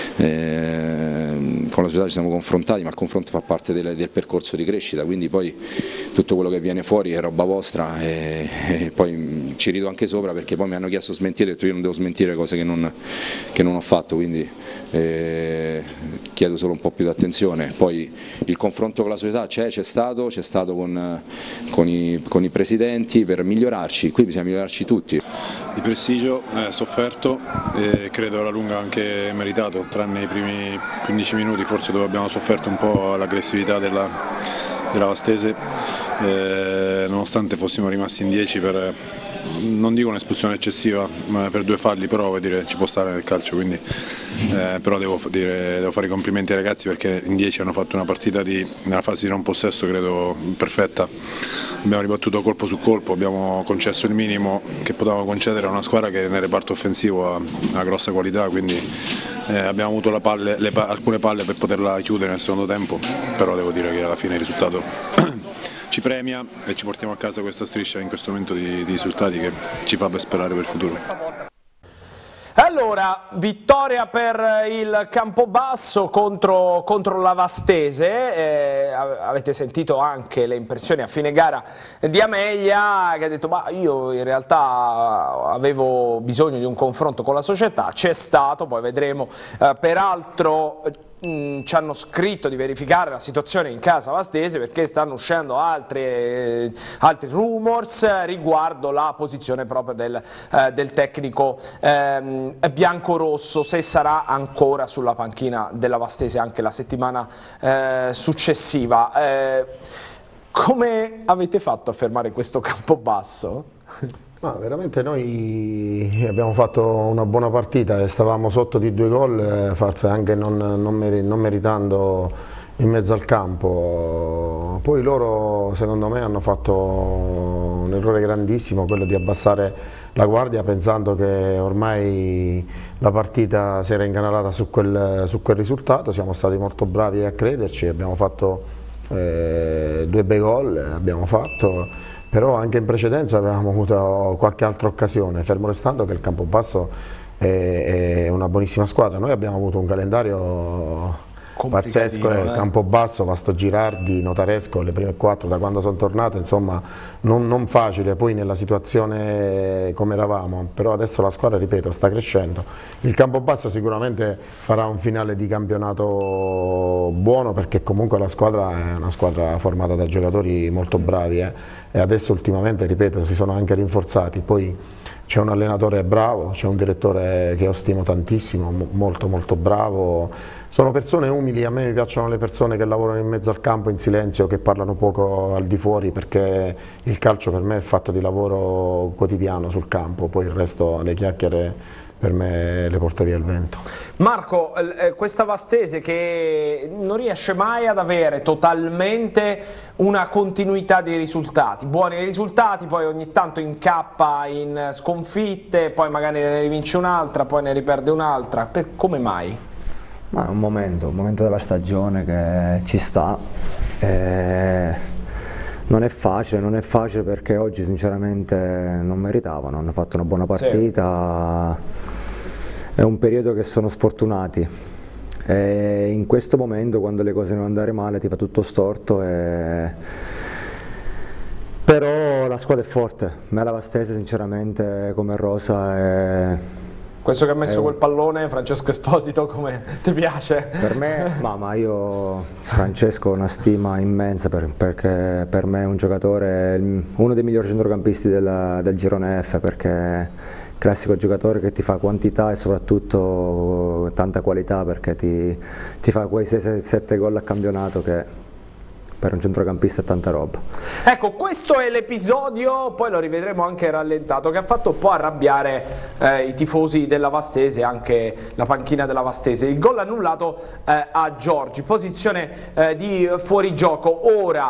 eh, con la società ci siamo confrontati, ma il confronto fa parte del, del percorso di crescita, quindi poi tutto quello che viene fuori è roba vostra e, e poi ci rido anche sopra perché poi mi hanno chiesto smentire, ho detto io non devo smentire cose che non, che non ho fatto, quindi eh, chiedo solo un po' più di attenzione. Poi il confronto con la società c'è, c'è stato, c'è stato con, con, i, con i presidenti per migliorarci, qui bisogna migliorarci tutti. Di prestigio, eh, sofferto e credo alla lunga anche meritato, tranne i primi quindici minuti forse dove abbiamo sofferto un po' l'aggressività della, della Vastese, eh, nonostante fossimo rimasti in dieci per, non dico un'espulsione eccessiva, ma per due falli, però vuol dire, ci può stare nel calcio, quindi, eh, però devo, dire, devo fare i complimenti ai ragazzi perché in dieci hanno fatto una partita di, nella fase di non possesso credo perfetta, abbiamo ribattuto colpo su colpo, abbiamo concesso il minimo che potevamo concedere a una squadra che nel reparto offensivo ha una grossa qualità, quindi eh, abbiamo avuto la palle, le, alcune palle per poterla chiudere nel secondo tempo, però devo dire che alla fine il risultato ci premia e ci portiamo a casa questa striscia in questo momento di, di risultati che ci fa per sperare per il futuro. Allora, vittoria per il Campobasso contro, contro la Vastese, eh, avete sentito anche le impressioni a fine gara di Amelia che ha detto ma io in realtà avevo bisogno di un confronto con la società, c'è stato, poi vedremo, eh, peraltro mh, ci hanno scritto di verificare la situazione in casa Vastese perché stanno uscendo altri, eh, altri rumors riguardo la posizione proprio del, eh, del tecnico ehm, biancorosso, se sarà ancora sulla panchina della Vastese anche la settimana eh, successiva. Eh, come avete fatto a fermare questo Campobasso? Ma veramente noi abbiamo fatto una buona partita e stavamo sotto di due gol, forse anche non, non, meri, non meritando in mezzo al campo. Poi loro secondo me hanno fatto un errore grandissimo, quello di abbassare la guardia pensando che ormai la partita si era incanalata su quel, su quel risultato. Siamo stati molto bravi a crederci, abbiamo fatto eh, due bei gol, abbiamo fatto, però anche in precedenza avevamo avuto qualche altra occasione, fermo restando che il Campobasso è, è una buonissima squadra. Noi abbiamo avuto un calendario pazzesco, eh. Campobasso, Vasto Girardi, Notaresco, le prime quattro da quando sono tornato, insomma non, non facile poi nella situazione come eravamo, però adesso la squadra, ripeto, sta crescendo. Il Campobasso sicuramente farà un finale di campionato buono perché comunque la squadra è una squadra formata da giocatori molto bravi eh. E adesso ultimamente, ripeto, si sono anche rinforzati, poi c'è un allenatore bravo, c'è un direttore che io stimo tantissimo, molto molto bravo. Sono persone umili, a me mi piacciono le persone che lavorano in mezzo al campo in silenzio, che parlano poco al di fuori, perché il calcio per me è fatto di lavoro quotidiano sul campo, poi il resto, le chiacchiere per me le porta via il vento. Marco, questa Vastese che non riesce mai ad avere totalmente una continuità di risultati, buoni risultati, poi ogni tanto incappa in sconfitte, poi magari ne rivince un'altra, poi ne riperde un'altra, come mai? Ma è un momento, un momento della stagione che ci sta, eh, non è facile, non è facile perché oggi sinceramente non meritavano, hanno fatto una buona partita, sì. È un periodo che sono sfortunati e in questo momento quando le cose devono andare male ti fa tutto storto e però la squadra è forte, me la Vastese sinceramente come rosa è... Questo che ha messo un... quel pallone, Francesco Esposito, come ti piace? Per me, ma, ma io Francesco ho una stima immensa per, perché per me è un giocatore, uno dei migliori centrocampisti del, del girone F, perché è il classico giocatore che ti fa quantità e soprattutto tanta qualità, perché ti, ti fa quei sei sette gol a campionato che per un centrocampista è tanta roba. Ecco, questo è l'episodio, poi lo rivedremo anche rallentato, che ha fatto un po' arrabbiare eh, i tifosi della Vastese, anche la panchina della Vastese. Il gol annullato eh, a Giorgi, posizione eh, di fuorigioco. Ora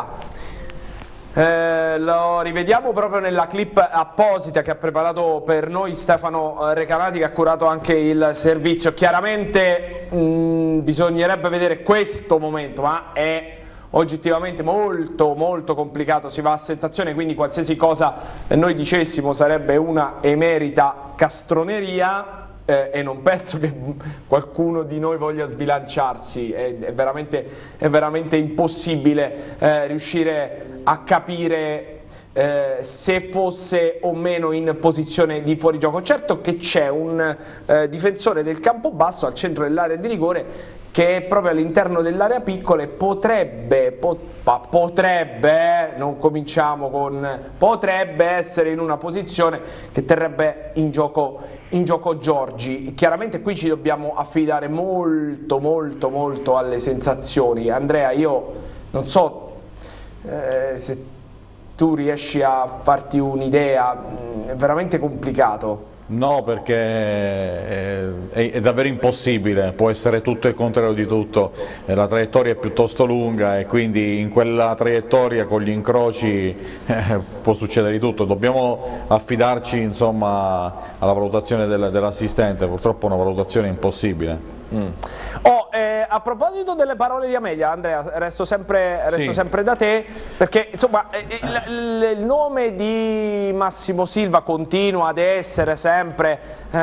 eh, lo rivediamo proprio nella clip apposita che ha preparato per noi Stefano Recanati, che ha curato anche il servizio. Chiaramente mh, bisognerebbe vedere questo momento, ma è oggettivamente molto molto complicato, si va a sensazione, quindi qualsiasi cosa noi dicessimo sarebbe una emerita castroneria eh, e non penso che qualcuno di noi voglia sbilanciarsi, è, è, veramente, è veramente impossibile eh, riuscire a capire Eh, se fosse o meno in posizione di fuorigioco. Certo che c'è un eh, difensore del Campobasso al centro dell'area di rigore che è proprio all'interno dell'area piccola e potrebbe, pot, potrebbe, non cominciamo con, potrebbe essere in una posizione che terrebbe in gioco, in gioco Giorgi. Chiaramente qui ci dobbiamo affidare molto molto molto alle sensazioni. Andrea, io non so eh, se tu riesci a farti un'idea, è veramente complicato. No, perché è, è, è davvero impossibile, può essere tutto il contrario di tutto, la traiettoria è piuttosto lunga e quindi in quella traiettoria con gli incroci eh, può succedere di tutto, dobbiamo affidarci insomma alla valutazione del, dell'assistente, purtroppo è una valutazione impossibile. Mm. Oh, eh, a proposito delle parole di Amelia, Andrea, resto sempre, resto sì. sempre da te, perché insomma eh, il, il nome di Massimo Silva continua ad essere sempre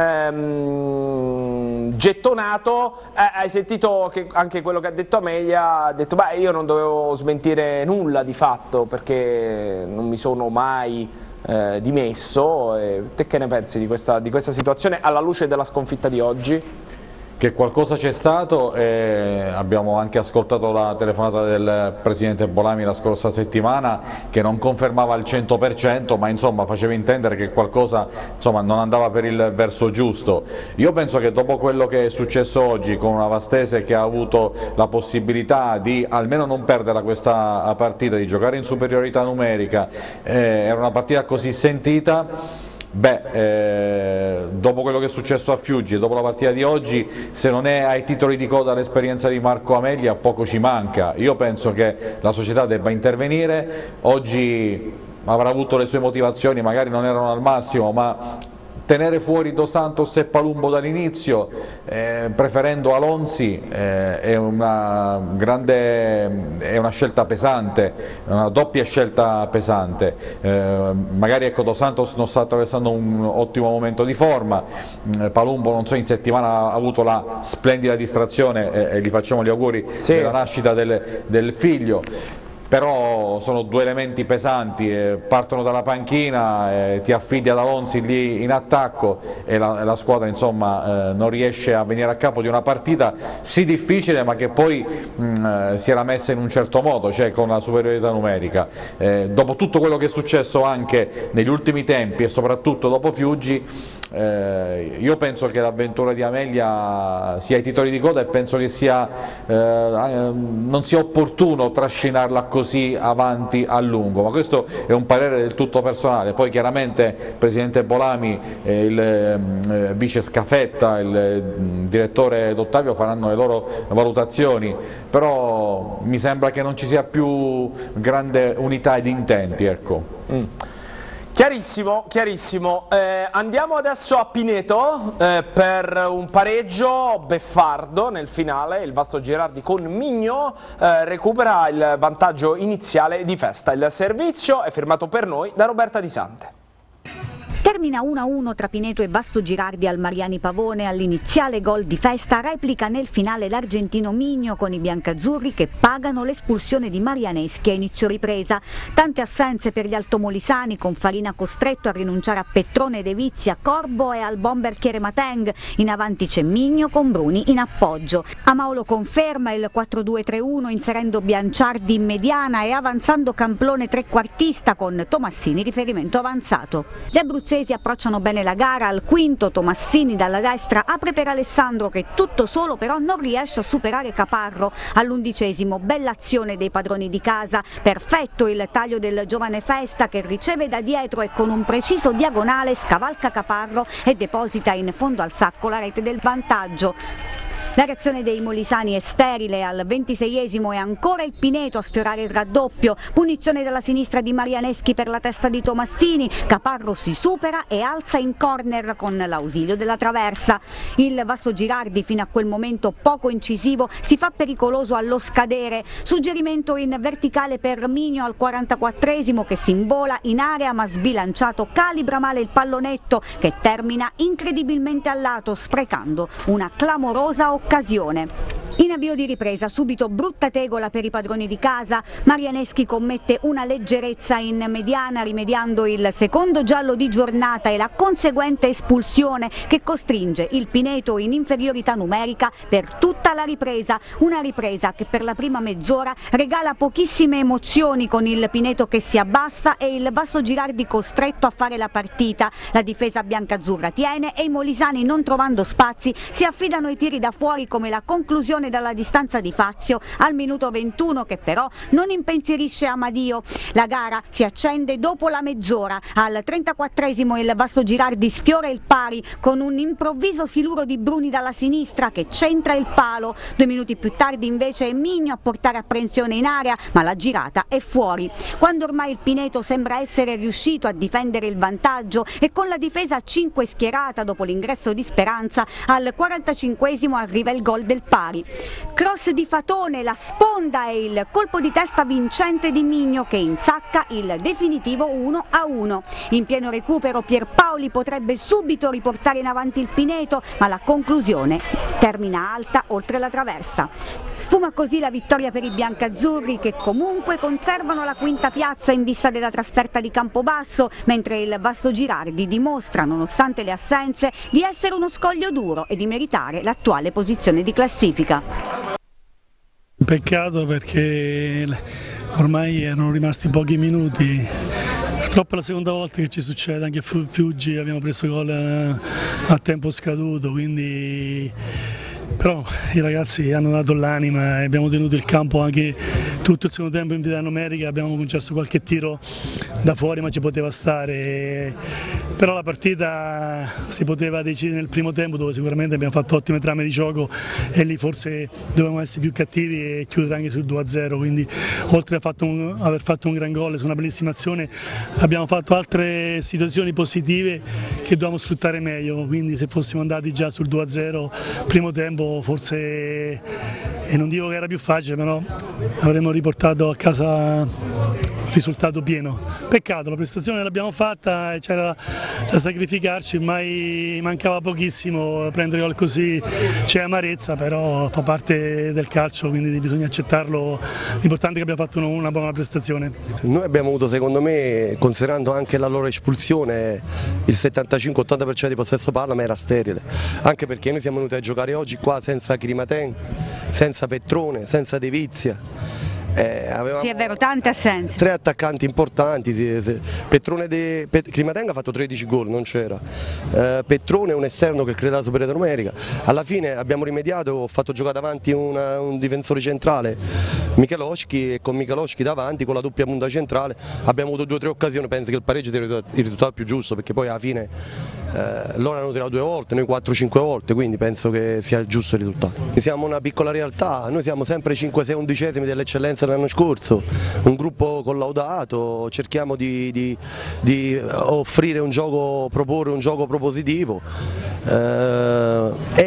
ehm, gettonato. Eh, hai sentito che anche quello che ha detto Amelia, ha detto beh, io non dovevo smentire nulla di fatto perché non mi sono mai eh, dimesso. E te che ne pensi di questa, di questa situazione alla luce della sconfitta di oggi? Che qualcosa c'è stato, e abbiamo anche ascoltato la telefonata del presidente Bolami la scorsa settimana che non confermava al cento per cento, ma insomma faceva intendere che qualcosa insomma, non andava per il verso giusto. Io penso che dopo quello che è successo oggi con una Vastese che ha avuto la possibilità di almeno non perdere questa partita, di giocare in superiorità numerica, eh, era una partita così sentita. Beh, eh, dopo quello che è successo a Fiuggi e dopo la partita di oggi, se non è ai titoli di coda l'esperienza di Marco Amelia, poco ci manca. Io penso che la società debba intervenire, oggi avrà avuto le sue motivazioni, magari non erano al massimo, ma tenere fuori Dos Santos e Palumbo dall'inizio, eh, preferendo Alonzi, eh, è una grande, è una scelta pesante, una doppia scelta pesante. Eh, magari ecco, Dos Santos non sta attraversando un ottimo momento di forma, eh, Palumbo non so in settimana ha avuto la splendida distrazione eh, e gli facciamo gli auguri sì. della nascita del, del figlio. Però sono due elementi pesanti, eh, partono dalla panchina, eh, ti affidi ad Alonzi lì in attacco e la, la squadra insomma, eh, non riesce a venire a capo di una partita sì difficile ma che poi mh, eh, si era messa in un certo modo, cioè con la superiorità numerica. Eh, dopo tutto quello che è successo anche negli ultimi tempi e soprattutto dopo Fiuggi, eh, io penso che l'avventura di Amelia sia ai titoli di coda e penso che sia, eh, non sia opportuno trascinarla così avanti a lungo, ma questo è un parere del tutto personale. Poi chiaramente il presidente Bolami e il eh, vice Scafetta, il eh, direttore D'Ottavio faranno le loro valutazioni, però mi sembra che non ci sia più grande unità di intenti, ecco. Mm. Chiarissimo, chiarissimo. Eh, andiamo adesso a Pineto eh, per un pareggio beffardo nel finale. Il Vasto Girardi con Mignò eh, recupera il vantaggio iniziale di festa. Il servizio è firmato per noi da Roberta Di Sante. Termina uno a uno tra Pineto e Vasto Girardi al Mariani Pavone. All'iniziale gol di Festa replica nel finale l'argentino Migno con i biancazzurri che pagano l'espulsione di Marianeschi a inizio ripresa. Tante assenze per gli altomolisani, con Farina costretto a rinunciare a Petrone, De Vizia, Corbo e al bomber Chieremateng. In avanti c'è Migno con Bruni in appoggio. Amaolo conferma il quattro due tre uno inserendo Bianciardi in mediana e avanzando Camplone trequartista con Tomassini riferimento avanzato. Gli abruzzesi approcciano bene la gara. Al quinto Tomassini dalla destra apre per Alessandro che tutto solo però non riesce a superare Caparro. All'undicesimo bella azione dei padroni di casa, perfetto il taglio del giovane Festa che riceve da dietro e con un preciso diagonale scavalca Caparro e deposita in fondo al sacco la rete del vantaggio. La reazione dei molisani è sterile. Al ventiseiesimo è ancora il Pineto a sfiorare il raddoppio. Punizione dalla sinistra di Marianeschi per la testa di Tomassini. Caparro si supera e alza in corner con l'ausilio della traversa. Il Vasto Girardi, fino a quel momento poco incisivo, si fa pericoloso allo scadere. Suggerimento in verticale per Migno al quarantaquattresimo che si invola in area ma sbilanciato calibra male il pallonetto che termina incredibilmente al lato sprecando una clamorosa occasione. In avvio di ripresa subito brutta tegola per i padroni di casa. Marianeschi commette una leggerezza in mediana rimediando il secondo giallo di giornata e la conseguente espulsione che costringe il Pineto in inferiorità numerica per tutta la ripresa. Una ripresa che per la prima mezz'ora regala pochissime emozioni con il Pineto che si abbassa e il Vasto Girardi costretto a fare la partita. La difesa biancazzurra tiene e i molisani, non trovando spazi, si affidano ai tiri da fuori come la conclusione dalla distanza di Fazio al minuto ventuno che però non impensierisce Amadio. La gara si accende dopo la mezz'ora. Al trentaquattresimo il Vasto Girardi sfiora il pari con un improvviso siluro di Bruni dalla sinistra che centra il palo. Due minuti più tardi invece è Migno a portare apprensione in area ma la girata è fuori. Quando ormai il Pineto sembra essere riuscito a difendere il vantaggio e con la difesa a cinque schierata dopo l'ingresso di Speranza, al quarantacinquesimo arriva il gol del pari. Cross di Fatone, la sponda e il colpo di testa vincente di Migno che insacca il definitivo uno a uno. In pieno recupero Pierpaoli potrebbe subito riportare in avanti il Pineto ma la conclusione termina alta oltre la traversa. Sfuma così la vittoria per i biancazzurri che comunque conservano la quinta piazza in vista della trasferta di Campobasso, mentre il Vasto Girardi dimostra, nonostante le assenze, di essere uno scoglio duro e di meritare l'attuale posizione di classifica. Peccato perché ormai erano rimasti pochi minuti. Purtroppo è la seconda volta che ci succede, anche a Fiuggi abbiamo preso gol a tempo scaduto, quindi però i ragazzi hanno dato l'anima e abbiamo tenuto il campo anche tutto il secondo tempo in vita numerica, abbiamo concesso qualche tiro da fuori ma ci poteva stare, però la partita si poteva decidere nel primo tempo dove sicuramente abbiamo fatto ottime trame di gioco e lì forse dovevamo essere più cattivi e chiudere anche sul due a zero, quindi oltre a fatto un, aver fatto un gran gol su una bellissima azione abbiamo fatto altre situazioni positive che dovevamo sfruttare meglio, quindi se fossimo andati già sul due a zero primo tempo forse, e non dico che era più facile, però avremmo riportato a casa il risultato pieno. Peccato, la prestazione l'abbiamo fatta e c'era da sacrificarci, ormai mancava pochissimo, prendere gol così c'è amarezza, però fa parte del calcio, quindi bisogna accettarlo, l'importante è che abbiamo fatto una buona prestazione. Noi abbiamo avuto, secondo me, considerando anche la loro espulsione, il settantacinque ottanta per cento di possesso palla, ma era sterile, anche perché noi siamo venuti a giocare oggi qua senza Chieremateng, senza Petrone, senza De Vizia. Eh, sì, è vero, tante assenze. Tre attaccanti importanti, sì, sì. Petrone de, Pet, Chieremateng ha fatto tredici gol, non c'era. Eh, Petrone è un esterno che crea la superiorità numerica. Alla fine abbiamo rimediato, ho fatto giocare davanti una, un difensore centrale, Michalowski, e con Michalowski davanti, con la doppia punta centrale, abbiamo avuto due o tre occasioni, penso che il pareggio sia il risultato più giusto, perché poi alla fine eh, loro hanno tirato due volte, noi quattro cinque volte, quindi penso che sia il giusto il risultato. Siamo una piccola realtà, noi siamo sempre cinque sei undicesimi dell'eccellenza l'anno scorso, un gruppo collaudato, cerchiamo di, di, di offrire un gioco, proporre un gioco propositivo eh, e devo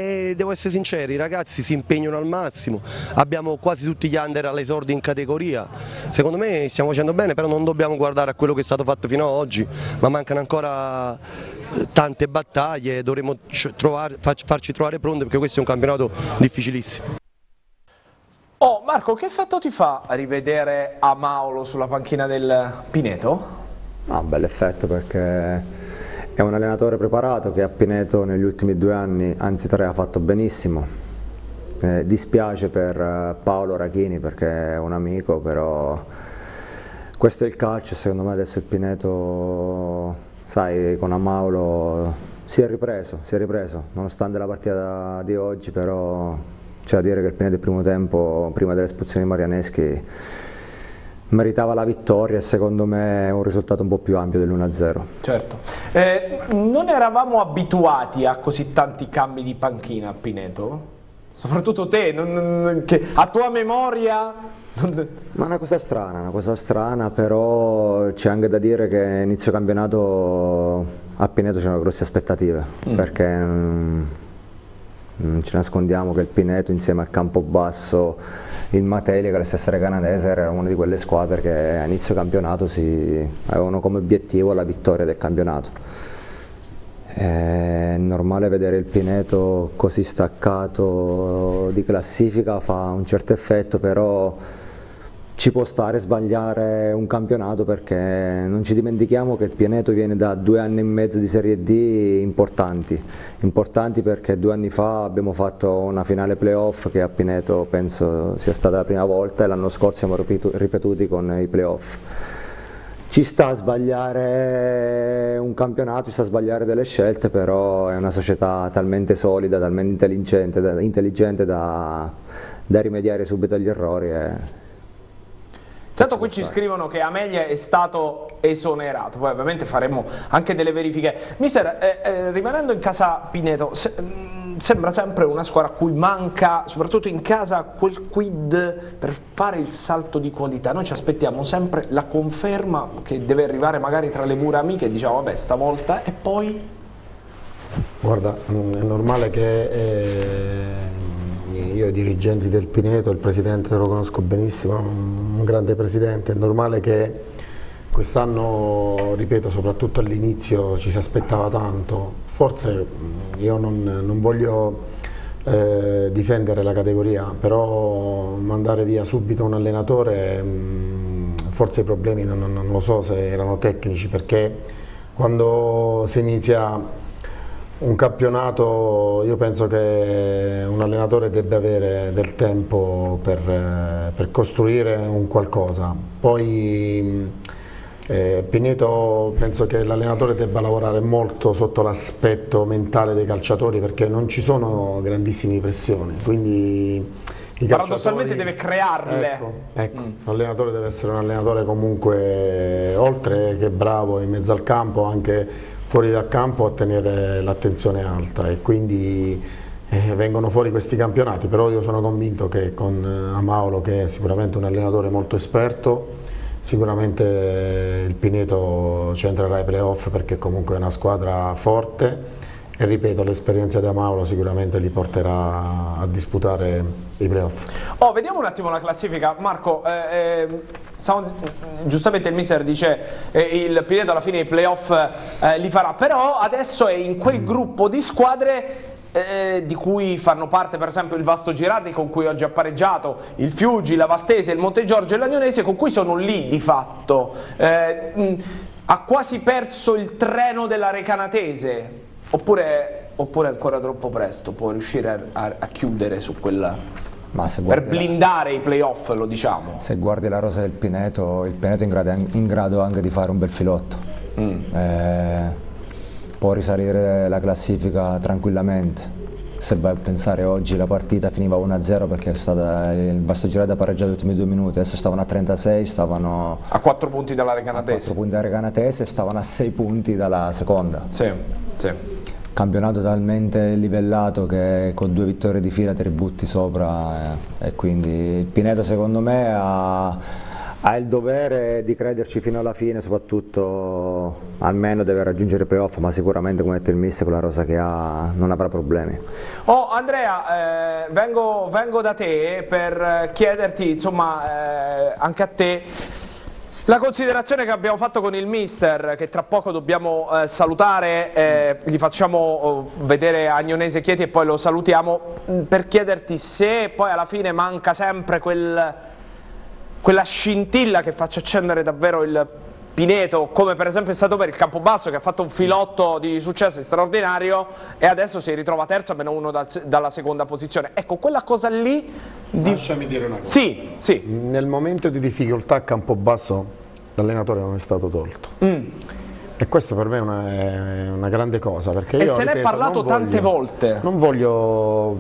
devo essere sincero, i ragazzi si impegnano al massimo, abbiamo quasi tutti gli under all'esordio in categoria, secondo me stiamo facendo bene, però non dobbiamo guardare a quello che è stato fatto fino ad oggi, ma mancano ancora tante battaglie, dovremo trovare, farci trovare pronti perché questo è un campionato difficilissimo. Oh Marco, che effetto ti fa rivedere Amaolo sulla panchina del Pineto? Ah, un bel effetto perché è un allenatore preparato che a Pineto negli ultimi due anni, anzi tre, ha fatto benissimo. Eh, dispiace per Paolo Rachini perché è un amico, però questo è il calcio, secondo me adesso il Pineto, sai, con Amaolo si è ripreso, si è ripreso, nonostante la partita di oggi, però c'è da dire che il Pineto il primo tempo, prima dell'espulsione di Marianeschi, meritava la vittoria e secondo me è un risultato un po' più ampio dell'uno a zero. Certo. Eh, non eravamo abituati a così tanti cambi di panchina a Pineto? Soprattutto te, non, non, che a tua memoria... Ma è una cosa strana, una cosa strana, però c'è anche da dire che inizio campionato a Pineto c'erano grosse aspettative, mm. perché mm, non ci nascondiamo che il Pineto insieme al Campobasso, il Matelica, la stessa Recanatese era una di quelle squadre che a inizio campionato si avevano come obiettivo la vittoria del campionato. È normale vedere il Pineto così staccato di classifica, fa un certo effetto, però ci può stare sbagliare un campionato perché non ci dimentichiamo che il Pineto viene da due anni e mezzo di Serie D importanti, importanti perché due anni fa abbiamo fatto una finale playoff che a Pineto penso sia stata la prima volta e l'anno scorso siamo ripetuti con i playoff. Ci sta a sbagliare un campionato, ci sta a sbagliare delle scelte, però è una società talmente solida, talmente intelligente, da, intelligente da, da rimediare subito agli errori. E Intanto qui ci scrivono che Amelia è stato esonerato, poi ovviamente faremo anche delle verifiche. Mister, eh, eh, rimanendo in casa Pineto, se, mh, sembra sempre una squadra a cui manca, soprattutto in casa, quel quid per fare il salto di qualità. Noi ci aspettiamo sempre la conferma che deve arrivare magari tra le mura amiche e diciamo vabbè stavolta, e poi? Guarda, è normale che... Eh... Io i dirigenti del Pineto, il presidente lo conosco benissimo, un grande presidente, è normale che quest'anno, ripeto, soprattutto all'inizio ci si aspettava tanto, forse io non, non voglio eh, difendere la categoria, però mandare via subito un allenatore, mh, forse i problemi non, non lo so se erano tecnici, perché quando si inizia un campionato io penso che un allenatore debba avere del tempo per, per costruire un qualcosa. Poi eh, Pineto penso che l'allenatore debba lavorare molto sotto l'aspetto mentale dei calciatori perché non ci sono grandissime pressioni, quindi i paradossalmente deve crearle. Ecco, ecco. Mm. L'allenatore deve essere un allenatore comunque oltre che bravo in mezzo al campo, anche fuori dal campo a tenere l'attenzione alta e quindi eh, vengono fuori questi campionati, però io sono convinto che con Amaolo, che è sicuramente un allenatore molto esperto, sicuramente il Pineto ci entrerà ai playoff perché comunque è una squadra forte e ripeto, l'esperienza di Amaolo sicuramente li porterà a disputare i playoff. Oh, vediamo un attimo la classifica. Marco, eh, eh, stavo, giustamente il mister dice eh, il Pineto alla fine i playoff eh, li farà, però adesso è in quel mm. gruppo di squadre eh, di cui fanno parte per esempio il Vasto Girardi, con cui oggi ha pareggiato, il Fiuggi, la Vastese, il Montegiorgio e l'Agnonese, con cui sono lì di fatto. Eh, mh, ha quasi perso il treno della Recanatese. Oppure, oppure ancora troppo presto può riuscire a, a, a chiudere su quella, ma se per blindare la, i playoff, lo diciamo. Se guardi la rosa del Pineto, il Pineto è in grado, in grado anche di fare un bel filotto, mm. eh, può risalire la classifica tranquillamente. Se vai a pensare oggi la partita finiva uno a zero perché è stata, il Vasto Girardi ha pareggiato gli ultimi due minuti, adesso stavano a trentasei, stavano a quattro punti dalla Recanatese, a quattro punti dalla Recanatese e stavano a sei punti dalla seconda. Sì, sì. Campionato talmente livellato che con due vittorie di fila ti ributti sopra eh, e quindi il Pineto secondo me ha, ha il dovere di crederci fino alla fine, soprattutto almeno deve raggiungere i playoff, ma sicuramente, come ha detto il mister, con la rosa che ha non avrà problemi. Oh Andrea, eh, vengo, vengo da te per chiederti, insomma, eh, anche a te, la considerazione che abbiamo fatto con il mister, che tra poco dobbiamo eh, salutare, eh, gli facciamo oh, vedere Agnonese Chieti e poi lo salutiamo, per chiederti se poi alla fine manca sempre quel... quella scintilla che faccia accendere davvero il Pineto, come per esempio è stato per il Campobasso, che ha fatto un filotto di successo straordinario e adesso si ritrova terzo a meno uno dal, dalla seconda posizione. Ecco, quella cosa lì... Di... Lasciami dire una cosa. Sì, sì. Nel momento di difficoltà a Campobasso l'allenatore non è stato tolto. Mm. E questo per me è una, è una grande cosa, perché e io, se ne è parlato voglio, tante volte. Non voglio,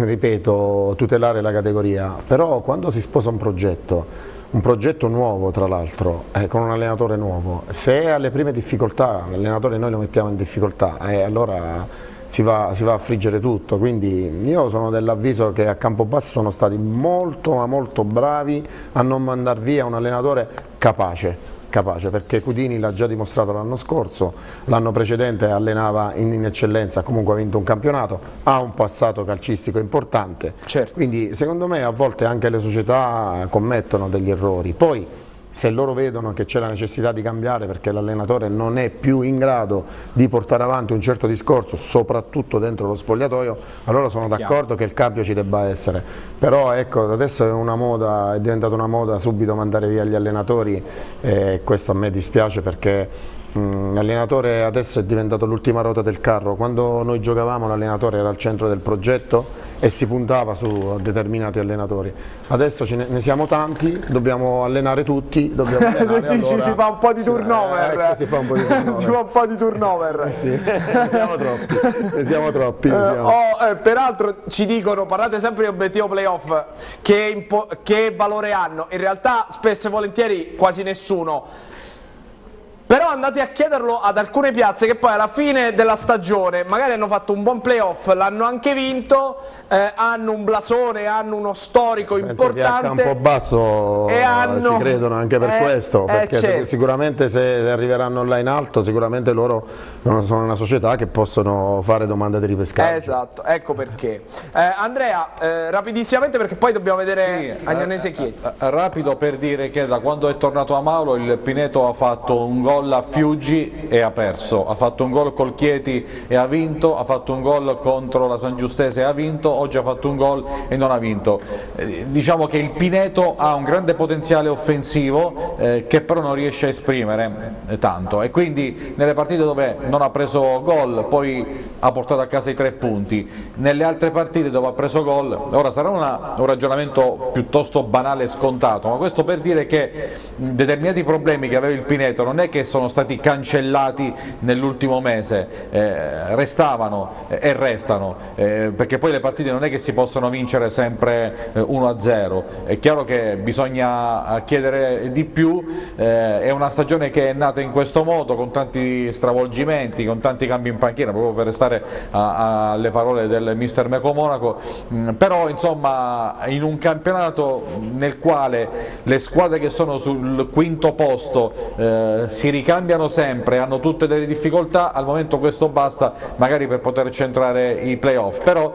ripeto, tutelare la categoria, però quando si sposa un progetto, un progetto nuovo tra l'altro, eh, con un allenatore nuovo, se alle prime difficoltà l'allenatore noi lo mettiamo in difficoltà, eh, allora si va, si va a friggere tutto. Quindi io sono dell'avviso che a Campobasso sono stati molto ma molto bravi a non mandar via un allenatore capace. capace perché Cudini l'ha già dimostrato l'anno scorso, l'anno precedente allenava in, in eccellenza, comunque ha vinto un campionato, ha un passato calcistico importante, certo. Quindi secondo me a volte anche le società commettono degli errori. Poi se loro vedono che c'è la necessità di cambiare perché l'allenatore non è più in grado di portare avanti un certo discorso, soprattutto dentro lo spogliatoio, allora sono d'accordo che il cambio ci debba essere. Però ecco, adesso è una moda, è diventata una moda subito mandare via gli allenatori e questo a me dispiace perché l'allenatore adesso è diventato l'ultima ruota del carro. Quando noi giocavamo l'allenatore era al centro del progetto e si puntava su determinati allenatori. Adesso ce ne, ne siamo tanti, dobbiamo allenare tutti, dobbiamo allenare, dici, allora, si fa un po' di turnover. Eh, ecco, si fa un po' di turnover. si fa un po' di turnover. Eh sì, ne siamo troppi. Ne siamo troppi ne siamo. Eh, oh, eh, peraltro ci dicono, parlate sempre di obiettivo playoff, che, che valore hanno? In realtà spesso e volentieri quasi nessuno. Però andate a chiederlo ad alcune piazze che poi alla fine della stagione magari hanno fatto un buon playoff, l'hanno anche vinto, eh, hanno un blasone, hanno uno storico Penso importante. Che a Campobasso e hanno... ci credono anche per eh, questo, perché eh, certo. sicuramente se arriveranno là in alto, sicuramente loro sono una società che possono fare domande di ripescaggio. Esatto, ecco perché. Eh, Andrea, eh, rapidissimamente perché poi dobbiamo vedere sì, Agnonese Chieti. Eh, eh, rapido per dire che da quando è tornato a Mauro il Pineto ha fatto un gol a Fiuggi e ha perso, ha fatto un gol col Chieti e ha vinto, ha fatto un gol contro la San Giustese e ha vinto, oggi ha fatto un gol e non ha vinto. Eh, diciamo che il Pineto ha un grande potenziale offensivo eh, che però non riesce a esprimere eh, tanto e quindi nelle partite dove non ha preso gol poi ha portato a casa i tre punti, nelle altre partite dove ha preso gol, ora sarà una, un ragionamento piuttosto banale e scontato, ma questo per dire che determinati problemi che aveva il Pineto non è che sono stati cancellati nell'ultimo mese, eh, restavano eh, e restano, eh, perché poi le partite non è che si possono vincere sempre eh, uno a zero, è chiaro che bisogna chiedere di più, eh, è una stagione che è nata in questo modo, con tanti stravolgimenti, con tanti cambi in panchina, proprio per restare alle parole del mister Meco Monaco, mh, però insomma in un campionato nel quale le squadre che sono sul quinto posto eh, si ricambiano sempre, hanno tutte delle difficoltà, al momento questo basta magari per poter centrare i playoff, però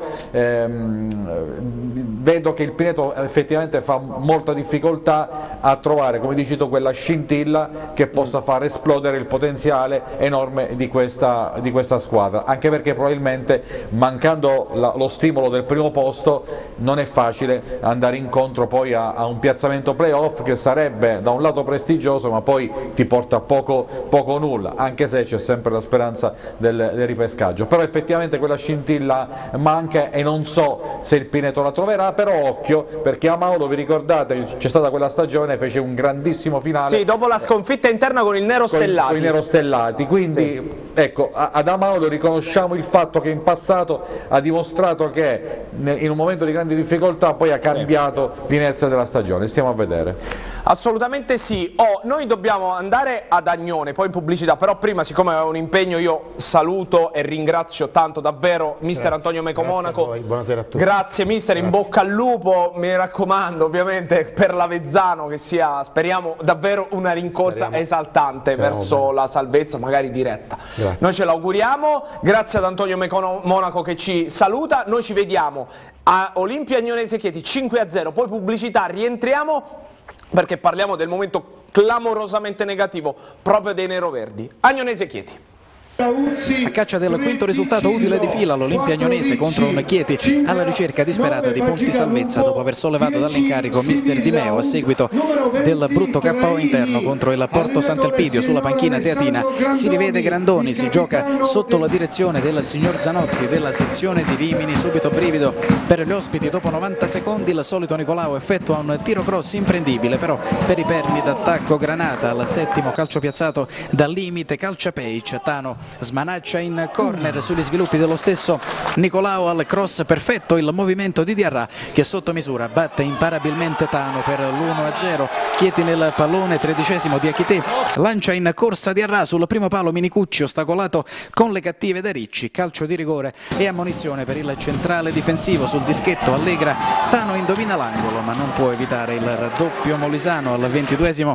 ehm, vedo che il Pineto effettivamente fa molta difficoltà a trovare, come dici tu, quella scintilla che possa far esplodere il potenziale enorme di questa, di questa squadra, anche perché probabilmente mancando la, lo stimolo del primo posto non è facile andare incontro poi a, a un piazzamento playoff che sarebbe da un lato prestigioso ma poi ti porta a poco, poco o nulla, anche se c'è sempre la speranza del, del ripescaggio, però effettivamente quella scintilla manca e non so se il Pineto la troverà, però occhio perché a Mauro, vi ricordate, c'è stata quella stagione, fece un grandissimo finale. Sì, dopo la sconfitta interna con il Nero Stellati. Con, con i Nero Stellati, quindi sì. ecco, ad Amaulo riconosciamo il fatto che in passato ha dimostrato che in un momento di grandi difficoltà poi ha cambiato sì. l'inerzia della stagione, stiamo a vedere. Assolutamente sì. Oh, noi dobbiamo andare ad Agnone, poi in pubblicità, però prima, siccome ho un impegno, io saluto e ringrazio tanto davvero mister Antonio Meco Monaco. Grazie a voi. Buonasera a tutti. Grazie mister, Grazie. In bocca al lupo, mi raccomando ovviamente per l'Avezzano che sia, speriamo davvero una rincorsa speriamo. esaltante speriamo verso bene. la salvezza, magari diretta. Grazie. Noi ce l'auguriamo, grazie ad Antonio Meco Monaco che ci saluta, noi ci vediamo a Olimpia Agnonese Chieti cinque a zero, poi pubblicità, rientriamo perché parliamo del momento clamorosamente negativo proprio dei neroverdi. Agnonese Chieti. A caccia del quinto risultato utile di fila, l'Olimpia Agnonese contro un Chieti alla ricerca disperata di punti salvezza dopo aver sollevato dall'incarico mister Di Meo a seguito del brutto K O interno contro il Porto Sant'Elpidio sulla panchina teatina. Si rivede Grandoni, si gioca sotto la direzione del signor Zanotti della sezione di Rimini, subito brivido per gli ospiti dopo novanta secondi. Il solito Nicolao effettua un tiro cross imprendibile, però per i perni d'attacco Granata al settimo calcio piazzato dal limite calcia Peic. Tano smanaccia in corner sugli sviluppi dello stesso Nicolao al cross perfetto, il movimento di Diarra che sotto misura batte imparabilmente Tano per l'uno a zero. Chieti nel pallone, tredicesimo di Achité, lancia in corsa Diarra sul primo palo Minicucci, ostacolato con le cattive da Ricci, calcio di rigore e ammonizione per il centrale difensivo. Sul dischetto Allegra, Tano indovina l'angolo ma non può evitare il raddoppio molisano al ventiduesimo.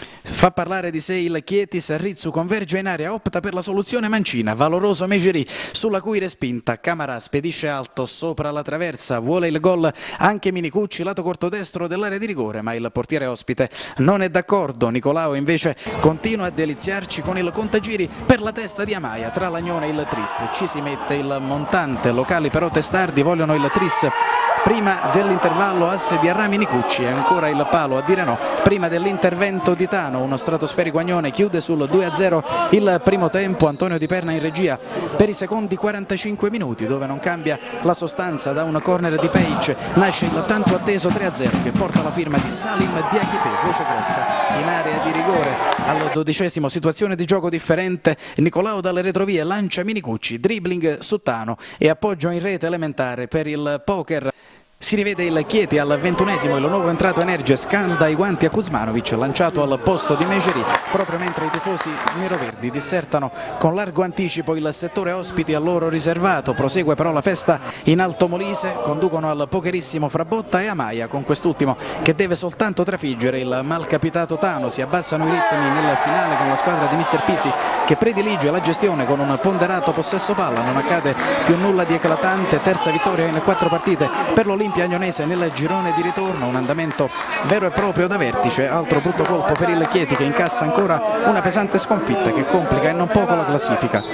Fa parlare di sé il Chieti, Sarrizzu converge in area, opta per la soluzione mancina, valoroso Megeri sulla cui respinta Camara spedisce alto sopra la traversa, vuole il gol anche Minicucci lato corto destro dell'area di rigore ma il portiere ospite non è d'accordo. Nicolao invece continua a deliziarci con il contagiri per la testa di Amaia, tra l'Agnone e il Tris ci si mette il montante, locali però testardi vogliono il Tris prima dell'intervallo, asse di Arra Minicucci e ancora il palo a dire no prima dell'intervento di Tano. Uno stratosferico Agnone chiude sul due a zero il primo tempo. Antonio Di Perna in regia per i secondi quarantacinque minuti dove non cambia la sostanza. Da un corner di Peic nasce il tanto atteso tre a zero che porta la firma di Salim Diakité, voce grossa in area di rigore. Al dodicesimo situazione di gioco differente, Nicolao dalle retrovie lancia Minicucci, dribbling su Tano e appoggio in rete elementare per il poker. Si rivede il Chieti al ventunesimo, il nuovo entrato Energia scalda i guanti a Kuzmanovic, lanciato al posto di Megeri, proprio mentre i tifosi neroverdi dissertano con largo anticipo il settore ospiti a loro riservato. Prosegue però la festa in Alto Molise, conducono al pokerissimo fra Botta e Amaia, con quest'ultimo che deve soltanto trafiggere il malcapitato Tano. Si abbassano i ritmi nel finale con la squadra di mister Pizzi che predilige la gestione con un ponderato possesso palla, non accade più nulla di eclatante, terza vittoria in quattro partite per l'Olimpia Agnonese nel girone di ritorno, un andamento vero e proprio da vertice. Altro brutto colpo per il Chieti che incassa ancora una pesante sconfitta che complica e non poco la classifica.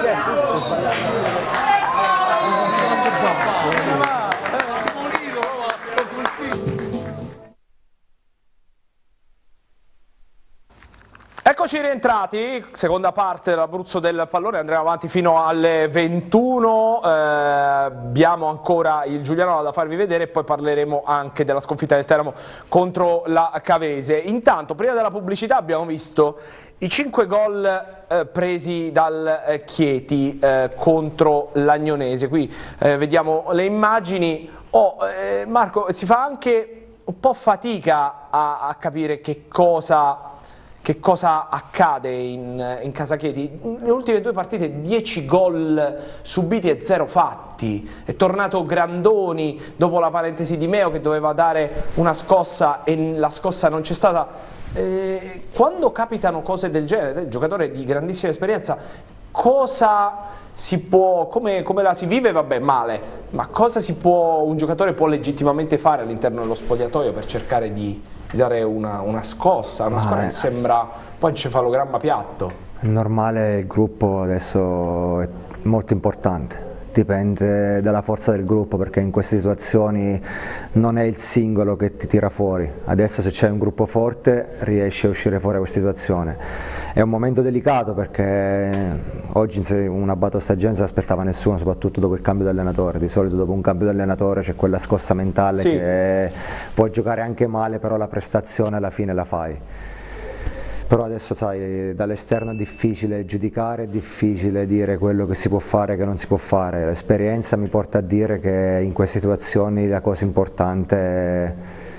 Eccoci rientrati, seconda parte dell'Abruzzo del pallone, andremo avanti fino alle ventuno, eh, abbiamo ancora il Giuliano da farvi vedere e poi parleremo anche della sconfitta del Teramo contro la Cavese. Intanto, prima della pubblicità abbiamo visto i cinque gol eh, presi dal eh, Chieti eh, contro l'Agnonese. Qui eh, vediamo le immagini. Oh, eh, Marco, si fa anche un po' fatica a, a capire che cosa... Che cosa accade in, in casa Chieti? Le ultime due partite dieci gol subiti e zero fatti. È tornato Grandoni dopo la parentesi di Meo che doveva dare una scossa e la scossa non c'è stata. Eh, quando capitano cose del genere, giocatore di grandissima esperienza, cosa si può, come, come la si vive? Vabbè, male, ma cosa si può, un giocatore può legittimamente fare all'interno dello spogliatoio per cercare di... di dare una, una scossa, una squadra che sembra un po' encefalogramma piatto. È normale, il gruppo adesso è molto importante, dipende dalla forza del gruppo perché in queste situazioni non è il singolo che ti tira fuori. Adesso se c'è un gruppo forte riesci a uscire fuori da questa situazione. È un momento delicato perché oggi una battuta stagione non si aspettava nessuno, soprattutto dopo il cambio di allenatore. Di solito dopo un cambio di allenatore c'è quella scossa mentale sì. che può giocare anche male, però la prestazione alla fine la fai. però adesso sai, dall'esterno è difficile giudicare, è difficile dire quello che si può fare e che non si può fare. L'esperienza mi porta a dire che in queste situazioni la cosa importante è,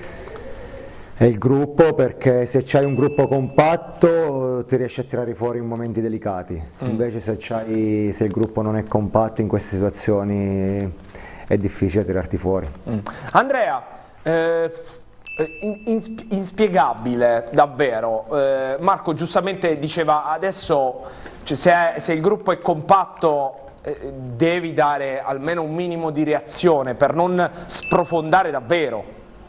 è il gruppo, perché se c'hai un gruppo compatto ti riesci a tirare fuori in momenti delicati, mm. invece se, c'hai, se il gruppo non è compatto in queste situazioni è difficile tirarti fuori. Mm. Andrea, eh... inspiegabile davvero. eh, Marco giustamente diceva adesso, cioè, se, è, se il gruppo è compatto eh, devi dare almeno un minimo di reazione per non sprofondare davvero.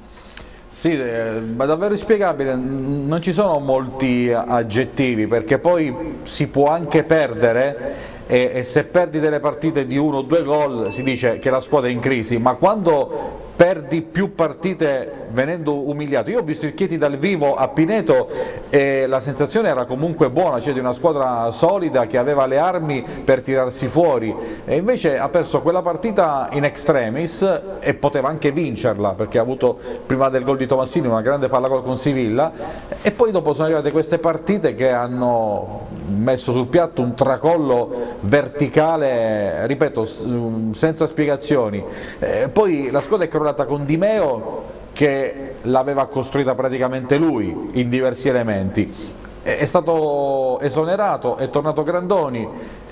Sì, eh, ma davvero inspiegabile, non ci sono molti aggettivi, perché poi si può anche perdere e, e se perdi delle partite di uno o due gol si dice che la squadra è in crisi, ma quando perdi più partite venendo umiliato. Io ho visto il Chieti dal vivo a Pineto e la sensazione era comunque buona, cioè di una squadra solida che aveva le armi per tirarsi fuori, e invece ha perso quella partita in extremis e poteva anche vincerla, perché ha avuto prima del gol di Tomassini una grande palla gol con Sivilla, e poi dopo sono arrivate queste partite che hanno messo sul piatto un tracollo verticale, ripeto, senza spiegazioni. Eh, poi la squadra è crollata con Di Meo, che l'aveva costruita praticamente lui in diversi elementi, è stato esonerato, è tornato Grandoni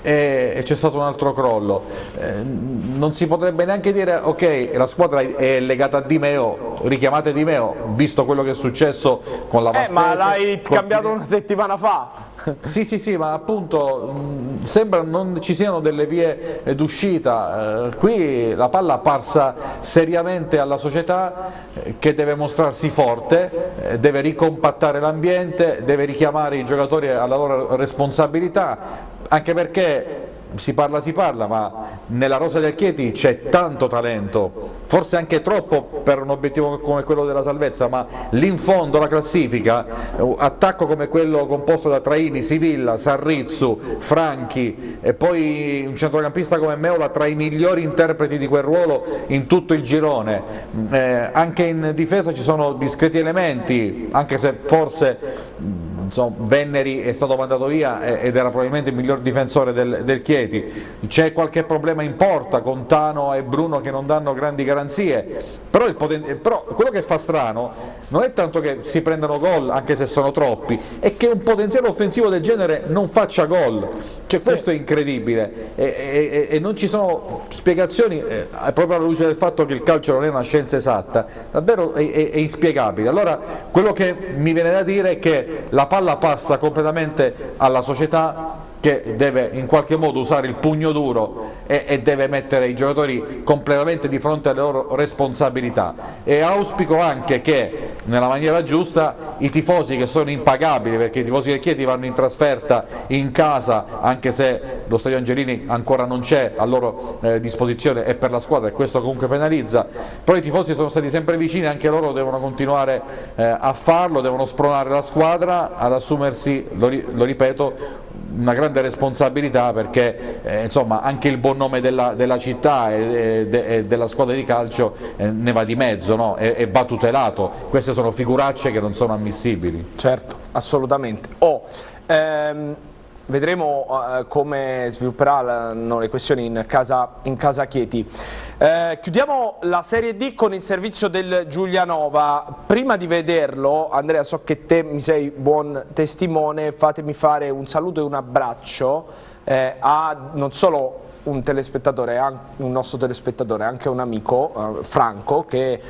e, e c'è stato un altro crollo. Eh, non si potrebbe neanche dire ok, la squadra è legata a Di Meo, richiamate Di Meo, visto quello che è successo con la Vastese. Eh, ma l'hai cambiato una settimana fa. Sì, sì, sì, ma appunto mh, sembra non ci siano delle vie d'uscita. Eh, qui la palla è apparsa seriamente alla società, eh, che deve mostrarsi forte, eh, deve ricompattare l'ambiente, deve richiamare i giocatori alla loro responsabilità, anche perché si parla si parla, ma nella rosa del Chieti c'è tanto talento, forse anche troppo per un obiettivo come quello della salvezza, ma lì in fondo la classifica, attacco come quello composto da Traini, Sivilla, Sarrizzu, Franchi e poi un centrocampista come Meola, tra i migliori interpreti di quel ruolo in tutto il girone. Eh, anche in difesa ci sono discreti elementi, anche se forse insomma, Venneri è stato mandato via ed era probabilmente il miglior difensore del, del Chieti. C'è qualche problema in porta con Tano e Bruno che non danno grandi garanzie, però, il però quello che fa strano non è tanto che si prendano gol, anche se sono troppi, è che un potenziale offensivo del genere non faccia gol, cioè questo sì. È incredibile e, e, e non ci sono spiegazioni, eh, proprio alla luce del fatto che il calcio non è una scienza esatta, davvero è, è, è inspiegabile. Allora quello che mi viene da dire è che la palla passa completamente alla società, che deve in qualche modo usare il pugno duro e, e deve mettere i giocatori completamente di fronte alle loro responsabilità, e auspico anche che nella maniera giusta i tifosi, che sono impagabili, perché i tifosi del Chieti vanno in trasferta in casa, anche se lo stadio Angelini ancora non c'è a loro eh, disposizione e per la squadra, e questo comunque penalizza, però i tifosi sono stati sempre vicini, anche loro devono continuare eh, a farlo, devono spronare la squadra ad assumersi, lo, ri lo ripeto, una grande responsabilità, perché eh, insomma anche il buon nome della, della città e, e, e della squadra di calcio eh, ne va di mezzo, no? e, e va tutelato. Queste sono figuracce che non sono ammissibili. Certo, assolutamente. Oh, ehm, vedremo uh, come svilupperanno le questioni in casa, in casa Chieti. Eh, chiudiamo la Serie D con il servizio del Giulianova. Prima di vederlo, Andrea, so che te mi sei buon testimone, fatemi fare un saluto e un abbraccio eh, a non solo un telespettatore, un nostro telespettatore, anche un amico, eh, Franco, che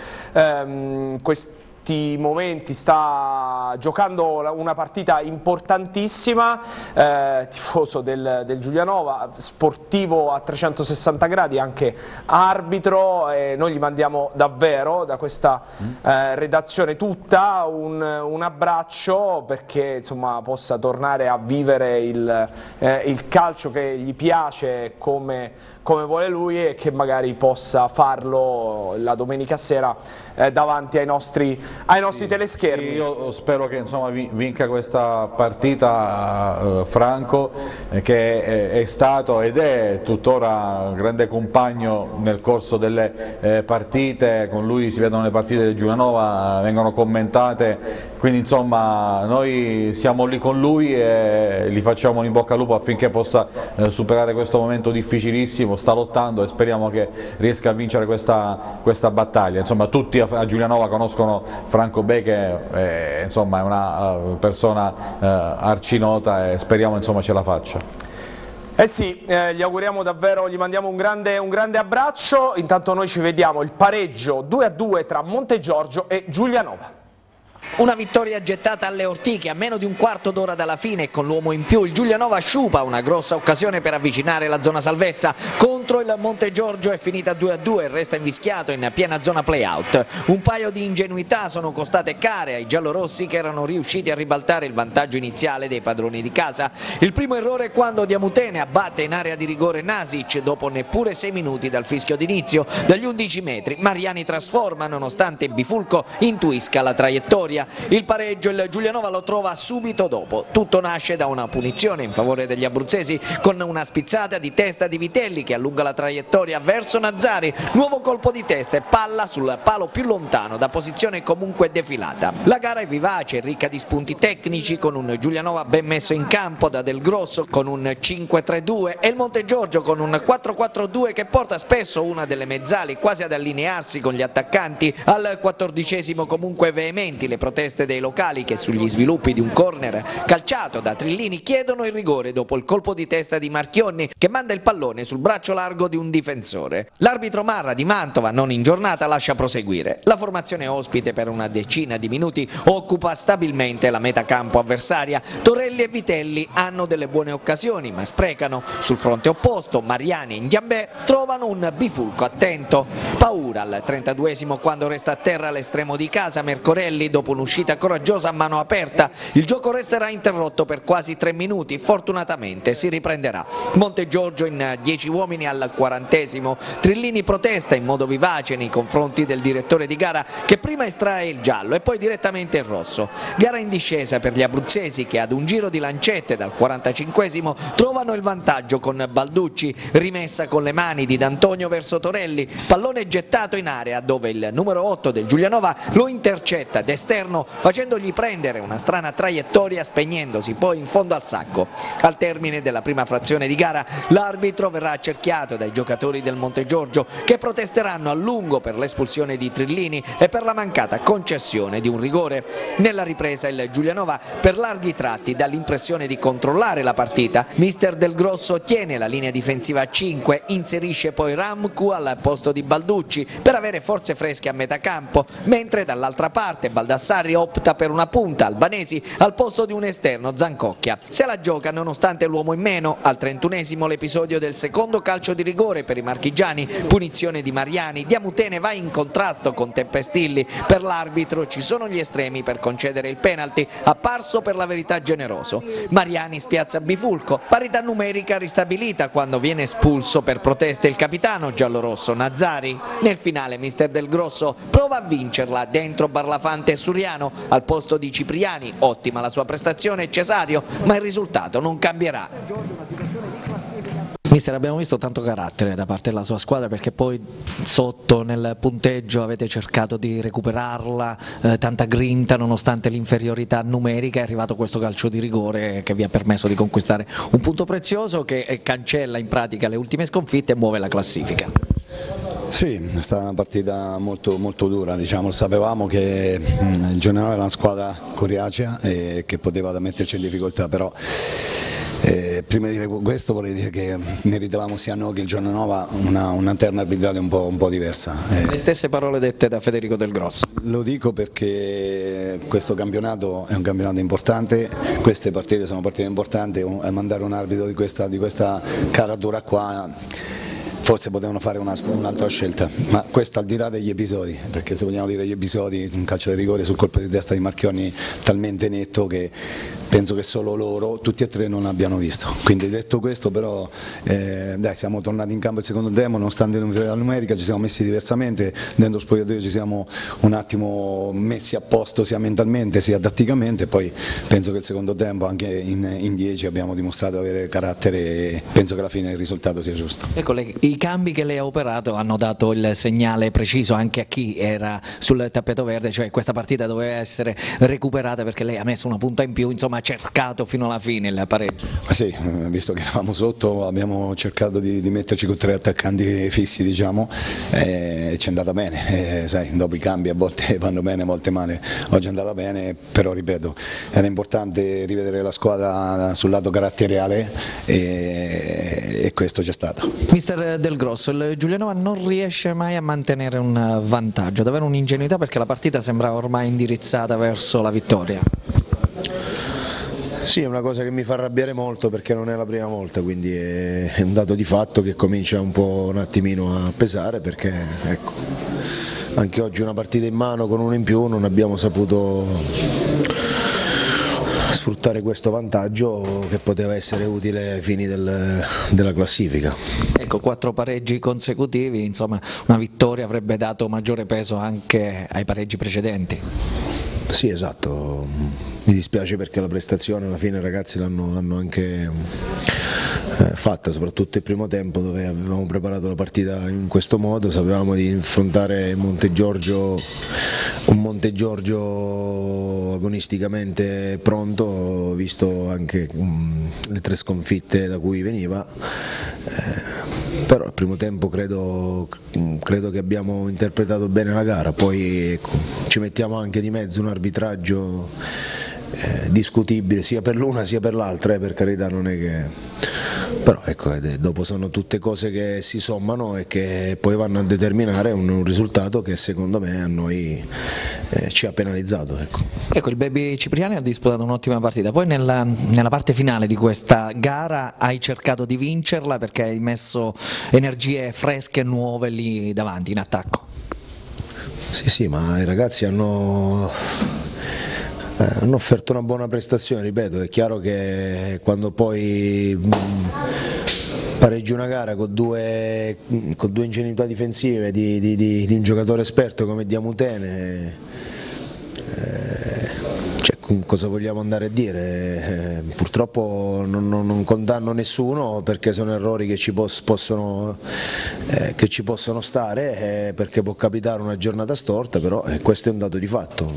ehm, quest momenti sta giocando una partita importantissima, eh, tifoso del, del Giulianova, sportivo a trecentosessanta gradi, anche arbitro, e noi gli mandiamo davvero da questa eh, redazione tutta un, un abbraccio, perché insomma possa tornare a vivere il, eh, il calcio che gli piace come come vuole lui, e che magari possa farlo la domenica sera eh, davanti ai nostri, ai nostri sì, teleschermi. Sì, io spero che insomma vinca questa partita eh, Franco, eh, che è, è stato ed è tuttora un grande compagno nel corso delle eh, partite. Con lui si vedono le partite del Giulianova, vengono commentate quindi insomma noi siamo lì con lui e gli facciamo un in bocca al lupo affinché possa eh, superare questo momento difficilissimo, sta lottando e speriamo che riesca a vincere questa, questa battaglia. Insomma tutti a, a Giulianova conoscono Franco Be, che è, insomma, è una uh, persona uh, arcinota, e speriamo insomma ce la faccia. Eh sì, eh, gli auguriamo davvero, gli mandiamo un grande, un grande abbraccio. Intanto noi ci vediamo il pareggio due a due tra Montegiorgio e Giulianova. Una vittoria gettata alle ortiche a meno di un quarto d'ora dalla fine, e con l'uomo in più il Giulianova sciupa una grossa occasione per avvicinare la zona salvezza. Contro il Montegiorgio è finita due a due e resta invischiato in piena zona play-out. Un paio di ingenuità sono costate care ai giallorossi, che erano riusciti a ribaltare il vantaggio iniziale dei padroni di casa. Il primo errore è quando Diamutene abbatte in area di rigore Nasic dopo neppure sei minuti dal fischio d'inizio. Dagli undici metri Mariani trasforma, nonostante Bifulco intuisca la traiettoria. Il pareggio il Giulianova lo trova subito dopo. Tutto nasce da una punizione in favore degli abruzzesi, con una spizzata di testa di Vitelli che allunga la traiettoria verso Nazzari. Nuovo colpo di testa e palla sul palo più lontano, da posizione comunque defilata. La gara è vivace e ricca di spunti tecnici, con un Giulianova ben messo in campo da Del Grosso con un cinque tre due e il Montegiorgio con un quattro quattro due che porta spesso una delle mezzali quasi ad allinearsi con gli attaccanti. Al quattordicesimo comunque veementi le proteste dei locali, che sugli sviluppi di un corner calciato da Trillini chiedono il rigore dopo il colpo di testa di Marchionni, che manda il pallone sul braccio largo di un difensore. L'arbitro Marra di Mantova, non in giornata, lascia proseguire. La formazione ospite per una decina di minuti occupa stabilmente la metà campo avversaria. Torelli e Vitelli hanno delle buone occasioni ma sprecano. Sul fronte opposto Mariani e Ndiambè trovano un Bifulco attento. Paura al trentaduesimo quando resta a terra l'estremo di casa Mercorelli dopo un'uscita coraggiosa a mano aperta. Il gioco resterà interrotto per quasi tre minuti, fortunatamente si riprenderà. Montegiorgio in dieci uomini al quarantesimo. Trillini protesta in modo vivace nei confronti del direttore di gara, che prima estrae il giallo e poi direttamente il rosso. Gara in discesa per gli abruzzesi, che ad un giro di lancette dal quarantacinquesimo trovano il vantaggio con Balducci. Rimessa con le mani di D'Antonio verso Torelli, pallone gettato in area dove il numero otto del Giulianova lo intercetta d'esterno, facendogli prendere una strana traiettoria, spegnendosi poi in fondo al sacco. Al termine della prima frazione di gara l'arbitro verrà accerchiato dai giocatori del Montegiorgio, che protesteranno a lungo per l'espulsione di Trillini e per la mancata concessione di un rigore. Nella ripresa il Giulianova per larghi tratti dà l'impressione di controllare la partita. Mister Del Grosso tiene la linea difensiva a cinque, inserisce poi Ramcu al posto di Balducci per avere forze fresche a metà campo, mentre dall'altra parte Baldassarri opta per una punta, Albanesi al posto di un esterno, Zancocchia. Se la gioca nonostante l'uomo in meno. Al trentunesimo l'episodio del secondo calcio di rigore per i marchigiani, punizione di Mariani. Diamutene va in contrasto con Tempestilli. Per l'arbitro ci sono gli estremi per concedere il penalty, apparso per la verità generoso. Mariani spiazza Bifulco, parità numerica ristabilita quando viene espulso per proteste il capitano giallorosso Nazzari. Nel finale mister Del Grosso prova a vincerla dentro Barlafante e Suriano al posto di Cipriani. Ottima la sua prestazione Cesario, ma il risultato non cambierà. Mister, abbiamo visto tanto carattere da parte della sua squadra, perché poi sotto nel punteggio avete cercato di recuperarla, eh, tanta grinta nonostante l'inferiorità numerica. È arrivato questo calcio di rigore che vi ha permesso di conquistare un punto prezioso che cancella in pratica le ultime sconfitte e muove la classifica. Sì, è stata una partita molto, molto dura, diciamo. Sapevamo che il Giulianova era una squadra coriacea e che poteva metterci in difficoltà, però Eh, prima di dire questo vorrei dire che meritavamo sia noi che il Giulianova una, una terna arbitrale un po', un po' diversa. Eh, Le stesse parole dette da Federico Del Grosso. Lo dico perché questo campionato è un campionato importante, queste partite sono partite importanti, e mandare un arbitro di questa, di questa caratura qua forse potevano fare un'altra scelta, ma questo al di là degli episodi, perché se vogliamo dire gli episodi, un calcio di rigore sul colpo di testa di Marchionni talmente netto che penso che solo loro, tutti e tre, non abbiano visto. Quindi detto questo, però eh, dai, siamo tornati in campo il secondo tempo, nonostante la numerica ci siamo messi diversamente, dentro spogliatoio ci siamo un attimo messi a posto sia mentalmente sia tatticamente, e poi penso che il secondo tempo anche in dieci abbiamo dimostrato di avere carattere e penso che alla fine il risultato sia giusto. Ecco, le, i cambi che lei ha operato hanno dato il segnale preciso anche a chi era sul tappeto verde, cioè questa partita doveva essere recuperata perché lei ha messo una punta in più, insomma ha cercato fino alla fine il pareggio. Ma sì, visto che eravamo sotto abbiamo cercato di, di metterci con tre attaccanti fissi, diciamo, e ci è andata bene, e, sai, dopo i cambi a volte vanno bene, a volte male, oggi è andata bene, però ripeto, era importante rivedere la squadra sul lato caratteriale e, e questo c'è stato. Mister Del Grosso, il Giulianova non riesce mai a mantenere un vantaggio, davvero un'ingenuità perché la partita sembrava ormai indirizzata verso la vittoria. Sì, è una cosa che mi fa arrabbiare molto perché non è la prima volta, quindi è un dato di fatto che comincia un po' un attimino a pesare, perché ecco, anche oggi una partita in mano con uno in più non abbiamo saputo sfruttare questo vantaggio che poteva essere utile ai fini del, della classifica. Ecco, quattro pareggi consecutivi, insomma una vittoria avrebbe dato maggiore peso anche ai pareggi precedenti. Sì, esatto, mi dispiace perché la prestazione alla fine i ragazzi l'hanno anche eh, fatta, soprattutto il primo tempo dove avevamo preparato la partita in questo modo, sapevamo di affrontare Montegiorgio, un Montegiorgio agonisticamente pronto, visto anche um, le tre sconfitte da cui veniva. Eh, però al primo tempo credo, credo che abbiamo interpretato bene la gara, poi ecco, ci mettiamo anche di mezzo un arbitraggio eh, discutibile sia per l'una sia per l'altra, eh, per carità, non è che... però ecco, eh, dopo sono tutte cose che si sommano e che poi vanno a determinare un, un risultato che secondo me a noi eh, ci ha penalizzato. Ecco. Ecco, il Baby Cipriani ha disputato un'ottima partita, poi nella, nella parte finale di questa gara hai cercato di vincerla perché hai messo energie fresche e nuove lì davanti in attacco. Sì, sì, ma i ragazzi hanno... Eh, hanno offerto una buona prestazione, ripeto, è chiaro che quando poi mh, pareggi una gara con due, mh, con due ingenuità difensive di, di, di, di un giocatore esperto come Diamutene, eh, cioè, cosa vogliamo andare a dire? Eh, purtroppo non, non, non condanno nessuno perché sono errori che ci, pos, possono, eh, che ci possono stare, eh, perché può capitare una giornata storta, però eh, questo è un dato di fatto.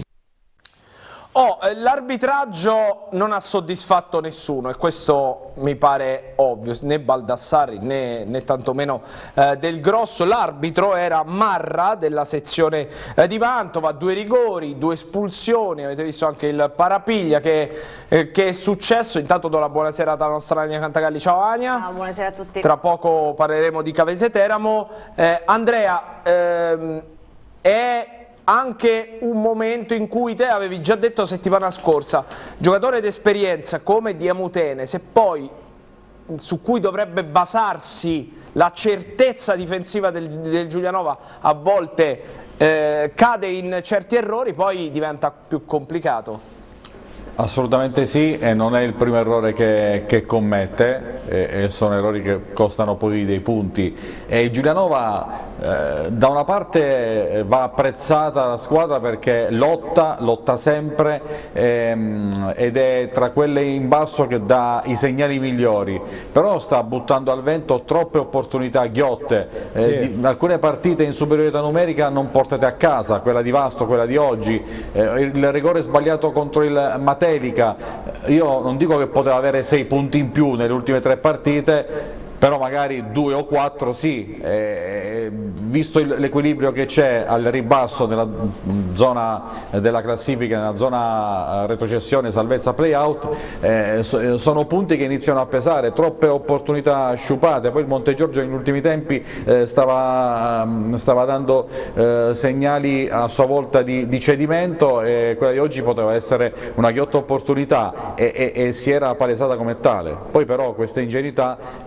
Oh, l'arbitraggio non ha soddisfatto nessuno e questo mi pare ovvio, né Baldassarri né, né tantomeno eh, Del Grosso. L'arbitro era Marra della sezione eh, di Mantova, due rigori, due espulsioni, avete visto anche il parapiglia che, eh, che è successo. Intanto do la buonasera alla nostra Ania Cantagalli. Ciao Ania. Ciao, buonasera a tutti. Tra poco parleremo di Cavese Teramo. Eh, Andrea, ehm, è anche un momento in cui te avevi già detto settimana scorsa, giocatore d'esperienza come Diamutene, se poi su cui dovrebbe basarsi la certezza difensiva del, del Giulianova a volte eh, cade in certi errori, poi diventa più complicato. Assolutamente sì, e non è il primo errore che, che commette, e, e sono errori che costano poi dei punti. E il Giulianova eh, da una parte va apprezzata la squadra perché lotta, lotta sempre ehm, ed è tra quelle in basso che dà i segnali migliori, però sta buttando al vento troppe opportunità ghiotte, eh, sì. di, alcune partite in superiorità numerica non portate a casa, quella di Vasto, quella di oggi, eh, il rigore sbagliato contro il Matelica. Io non dico che poteva avere sei punti in più nelle ultime tre partite, però magari due o quattro sì, eh, visto l'equilibrio che c'è al ribasso nella zona della classifica, nella zona retrocessione, salvezza, play-out, eh, sono punti che iniziano a pesare, troppe opportunità sciupate. Poi il Montegiorgio negli ultimi tempi eh, stava, stava dando eh, segnali a sua volta di, di cedimento, e quella di oggi poteva essere una ghiotta opportunità e, e, e si era palesata come tale. Poi però queste ingenuità e sono altre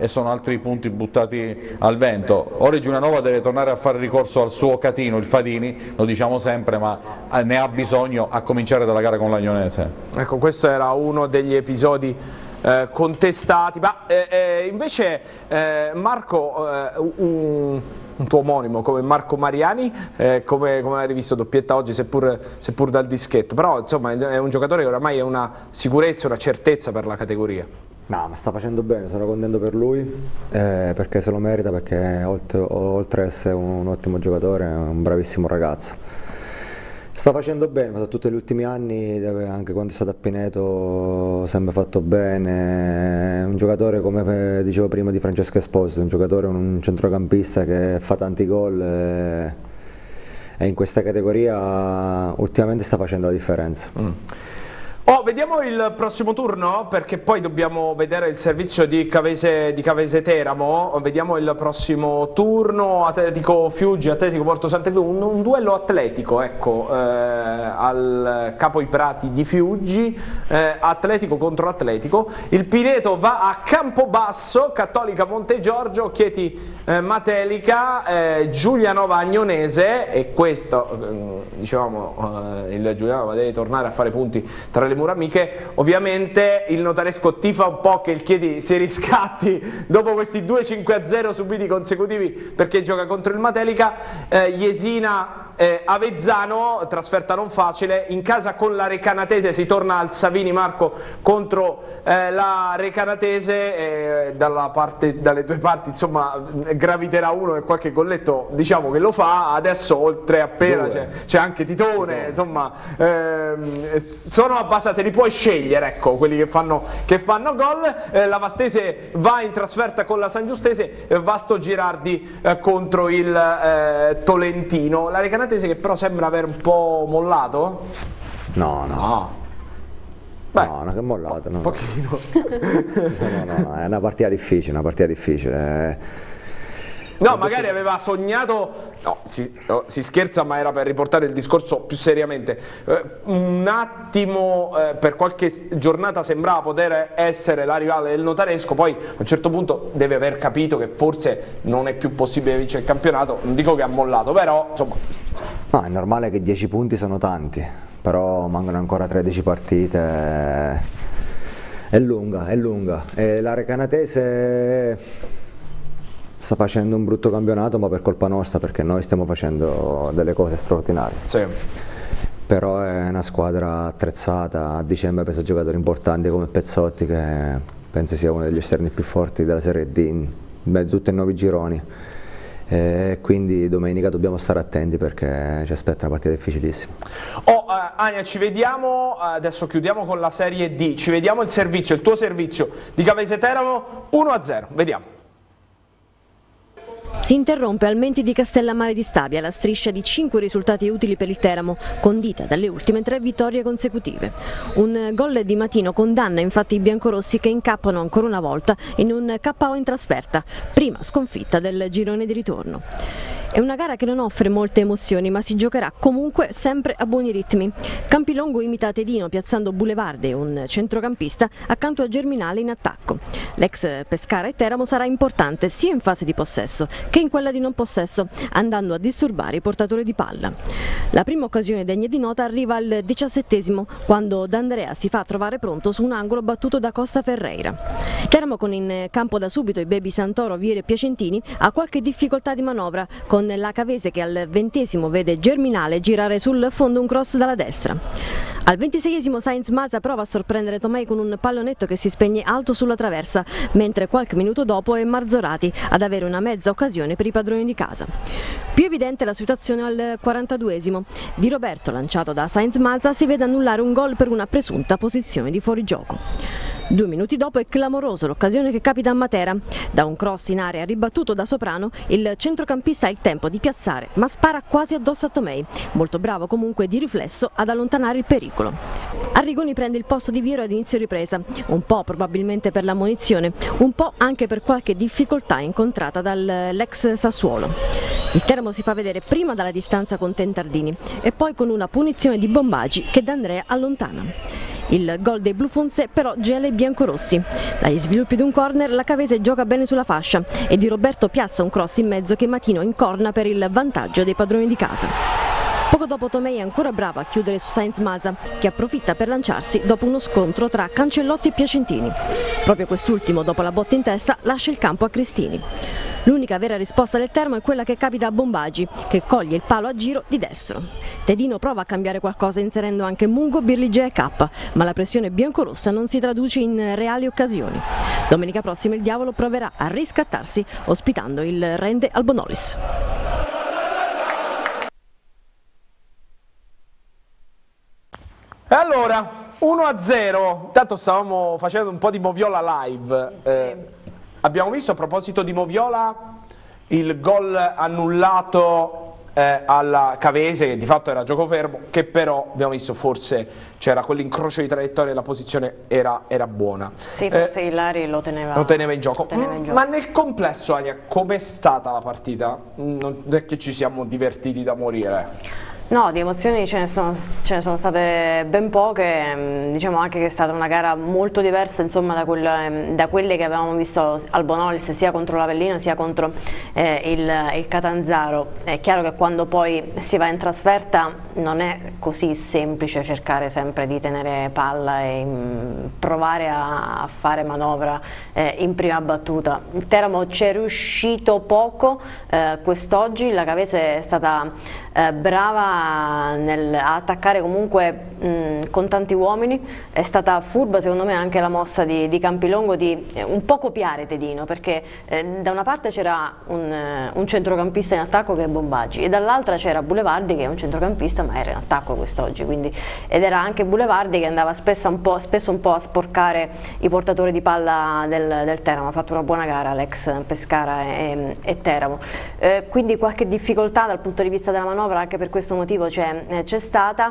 altri punti buttati al vento. Ora Giulianova deve tornare a fare ricorso al suo catino, il Fadini, lo diciamo sempre, ma ne ha bisogno, a cominciare dalla gara con l'Agnonese. Ecco, questo era uno degli episodi eh, contestati, ma eh, eh, invece eh, Marco, eh, un, un tuo omonimo come Marco Mariani, eh, come, come l'hai rivisto, doppietta oggi seppur, seppur dal dischetto, però insomma è un giocatore che oramai è una sicurezza, una certezza per la categoria. No, ma sta facendo bene, sono contento per lui, eh, perché se lo merita, perché oltre, oltre ad essere un, un ottimo giocatore è un bravissimo ragazzo. Sta facendo bene, ma tutti gli ultimi anni, anche quando è stato a Pineto, sempre fatto bene. È un giocatore, come dicevo prima di Francesco Esposito, un giocatore, un centrocampista che fa tanti gol e, e in questa categoria ultimamente sta facendo la differenza. Mm. Oh, vediamo il prossimo turno, perché poi dobbiamo vedere il servizio di Cavese, di Cavese Teramo. Vediamo il prossimo turno, Atletico Fiuggi, Atletico Porto Sant'Evo, un, un duello atletico, ecco, eh, al Capo i Prati di Fiuggi, eh, Atletico contro Atletico. Il Pineto va a Campobasso, Cattolica Montegiorgio, Chieti eh, Matelica, eh, Giulianova Agnonese, e questo, eh, dicevamo, eh, il Giulianova deve tornare a fare punti tra le mura amiche. Ovviamente il Notaresco tifa un po' che il Chieti si riscatti dopo questi due cinque a zero subiti consecutivi, perché gioca contro il Matelica. eh, Jesina eh, Avezzano, trasferta non facile, in casa con la Recanatese, si torna al Savini Marco contro eh, la Recanatese, eh, dalla parte, dalle due parti insomma graviterà uno e qualche golletto, diciamo che lo fa. Adesso oltre a Pera c'è anche Titone, insomma ehm, sono abbastanza, te li puoi scegliere, ecco, quelli che fanno, che fanno gol. eh, la Vastese va in trasferta con la San Giustese, eh, Vasto Girardi eh, contro il eh, Tolentino. La Recanatese che però sembra aver un po' mollato? No, no. no. Beh, no, non è mollato, no. Un pochino. no, no, no, è una partita difficile, una partita difficile. No, magari aveva sognato, no, si, no, si scherza, ma era per riportare il discorso più seriamente. Eh, un attimo, eh, per qualche giornata sembrava poter essere la rivale del Notaresco, poi a un certo punto deve aver capito che forse non è più possibile vincere il campionato. Non dico che ha mollato, però insomma. No, è normale che dieci punti sono tanti, però mancano ancora tredici partite. È lunga, è lunga. E la Recanatese sta facendo un brutto campionato, ma per colpa nostra, perché noi stiamo facendo delle cose straordinarie. Sì. Però è una squadra attrezzata, a dicembre ha preso giocatori importanti come Pezzotti, che penso sia uno degli esterni più forti della Serie D in mezzo a tutti i nuovi gironi. E quindi domenica dobbiamo stare attenti, perché ci aspetta una partita difficilissima. Oh, uh, Ania, ci vediamo, adesso chiudiamo con la Serie D, ci vediamo il servizio, il tuo servizio di Cavese Teramo, uno a zero, vediamo. Si interrompe al Menti di Castellammare di Stabia la striscia di cinque risultati utili per il Teramo, condita dalle ultime tre vittorie consecutive. Un gol di Matino condanna infatti i biancorossi, che incappano ancora una volta in un K O in trasferta, prima sconfitta del girone di ritorno. È una gara che non offre molte emozioni, ma si giocherà comunque sempre a buoni ritmi. Campilongo imita Tedino piazzando Boulevarde, un centrocampista, accanto a Germinale in attacco. L'ex Pescara e Teramo sarà importante sia in fase di possesso che in quella di non possesso, andando a disturbare i portatori di palla. La prima occasione degna di nota arriva al diciassettesimo, quando D'Andrea si fa trovare pronto su un angolo battuto da Costa Ferreira. Teramo, con in campo da subito i baby Santoro, Vieri e Piacentini, ha qualche difficoltà di manovra, con la Cavese che al ventesimo vede Germinale girare sul fondo un cross dalla destra. Al ventiseiesimo Sainz Mazza prova a sorprendere Tomei con un pallonetto che si spegne alto sulla traversa, mentre qualche minuto dopo è Marzorati ad avere una mezza occasione per i padroni di casa. Più evidente la situazione al quarantaduesimo. Di Roberto, lanciato da Sainz Mazza, si vede annullare un gol per una presunta posizione di fuorigioco. Due minuti dopo è clamoroso l'occasione che capita a Matera. Da un cross in area ribattuto da Soprano, il centrocampista ha il tempo di piazzare, ma spara quasi addosso a Tomei, molto bravo comunque di riflesso ad allontanare il pericolo. Arrigoni prende il posto di Viero ad inizio ripresa, un po' probabilmente per l'ammonizione, un po' anche per qualche difficoltà incontrata dall'ex Sassuolo. Il Teramo si fa vedere prima dalla distanza con Tentardini e poi con una punizione di Bombagi che D'Andrea allontana. Il gol dei Blu Fonse però gela i biancorossi. Dagli sviluppi di un corner la Cavese gioca bene sulla fascia e Di Roberto piazza un cross in mezzo che Matino incorna per il vantaggio dei padroni di casa. Poco dopo Tomei è ancora brava a chiudere su Sainz Mazza, che approfitta per lanciarsi dopo uno scontro tra Cancellotti e Piacentini. Proprio quest'ultimo, dopo la botta in testa, lascia il campo a Cristini. L'unica vera risposta del Teramo è quella che capita a Bombagi, che coglie il palo a giro di destro. Tedino prova a cambiare qualcosa inserendo anche Mungo, Birlige e K, ma la pressione biancorossa non si traduce in reali occasioni. Domenica prossima il Diavolo proverà a riscattarsi ospitando il Rende Albonolis. E allora, uno a zero, intanto stavamo facendo un po' di Moviola live, eh, abbiamo visto a proposito di Moviola il gol annullato eh, alla Cavese, che di fatto era gioco fermo, che però abbiamo visto forse c'era quell'incrocio di traiettoria e la posizione era, era buona. Sì, forse eh, Ilari lo teneva, lo teneva in gioco. lo teneva in gioco. Ma nel complesso, Ania, com'è stata la partita? Non è che ci siamo divertiti da morire. No, di emozioni ce ne, sono, ce ne sono state ben poche, diciamo anche che è stata una gara molto diversa insomma, da, quelle, da quelle che avevamo visto al Bonolis sia contro l'Avellino sia contro eh, il, il Catanzaro. È chiaro che quando poi si va in trasferta non è così semplice cercare sempre di tenere palla e mh, provare a, a fare manovra eh, in prima battuta. Il Teramo ci è riuscito poco eh, quest'oggi, la Cavese è stata eh, brava Nel, a attaccare comunque mh, con tanti uomini. È stata furba secondo me anche la mossa di, di Campilongo di eh, un po' copiare Tedino, perché eh, da una parte c'era un, eh, un centrocampista in attacco che è Bombagi e dall'altra c'era Bulevardi che è un centrocampista ma era in attacco quest'oggi, quindi ed era anche Bulevardi che andava spesso un po', spesso un po' a sporcare i portatori di palla del, del Teramo. Ha fatto una buona gara l'ex Pescara e, e Teramo, eh, quindi qualche difficoltà dal punto di vista della manovra anche per questo motivo c'è stata.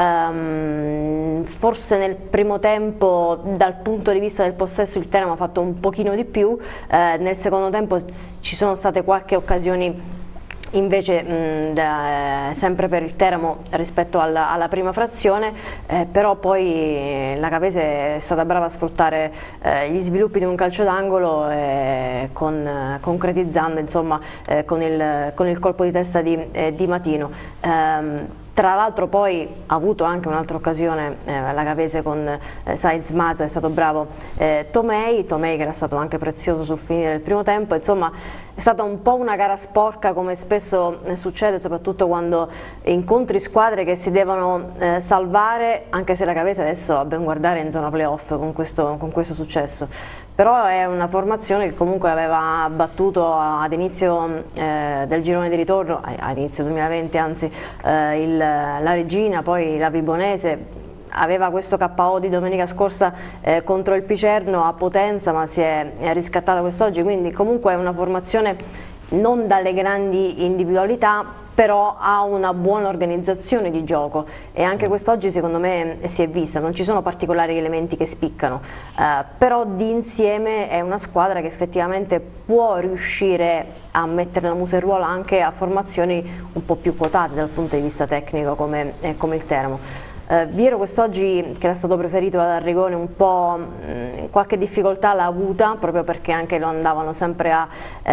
Um, forse nel primo tempo dal punto di vista del possesso il Teramo ha fatto un pochino di più, eh, nel secondo tempo ci sono state qualche occasioni invece mh, da, eh, sempre per il Teramo rispetto alla, alla prima frazione, eh, però poi la Cavese è stata brava a sfruttare eh, gli sviluppi di un calcio d'angolo eh, con, eh, concretizzando insomma eh, con, il, con il colpo di testa di, eh, di Matino. Um, Tra l'altro poi ha avuto anche un'altra occasione eh, la Cavese con eh, Sainz Mazza, è stato bravo eh, Tomei, Tomei che era stato anche prezioso sul finire del primo tempo. Insomma è stata un po' una gara sporca come spesso eh, succede, soprattutto quando incontri squadre che si devono eh, salvare, anche se la Cavese adesso a ben guardare è in zona playoff con questo, con questo successo. Però è una formazione che comunque aveva battuto ad inizio eh, del girone di ritorno, ad inizio duemilaventi anzi, eh, il, la Regina, poi la Vibonese. Aveva questo K O di domenica scorsa eh, contro il Picerno a Potenza, ma si è, è riscattata quest'oggi, quindi comunque è una formazione non dalle grandi individualità, però ha una buona organizzazione di gioco e anche quest'oggi secondo me si è vista, non ci sono particolari elementi che spiccano, eh, però di insieme è una squadra che effettivamente può riuscire a mettere la musa in ruolo anche a formazioni un po' più quotate dal punto di vista tecnico come, eh, come il Teramo. Uh, Viero quest'oggi, che era stato preferito da Arrigoni, un po' mh, qualche difficoltà l'ha avuta, proprio perché anche lo andavano sempre a,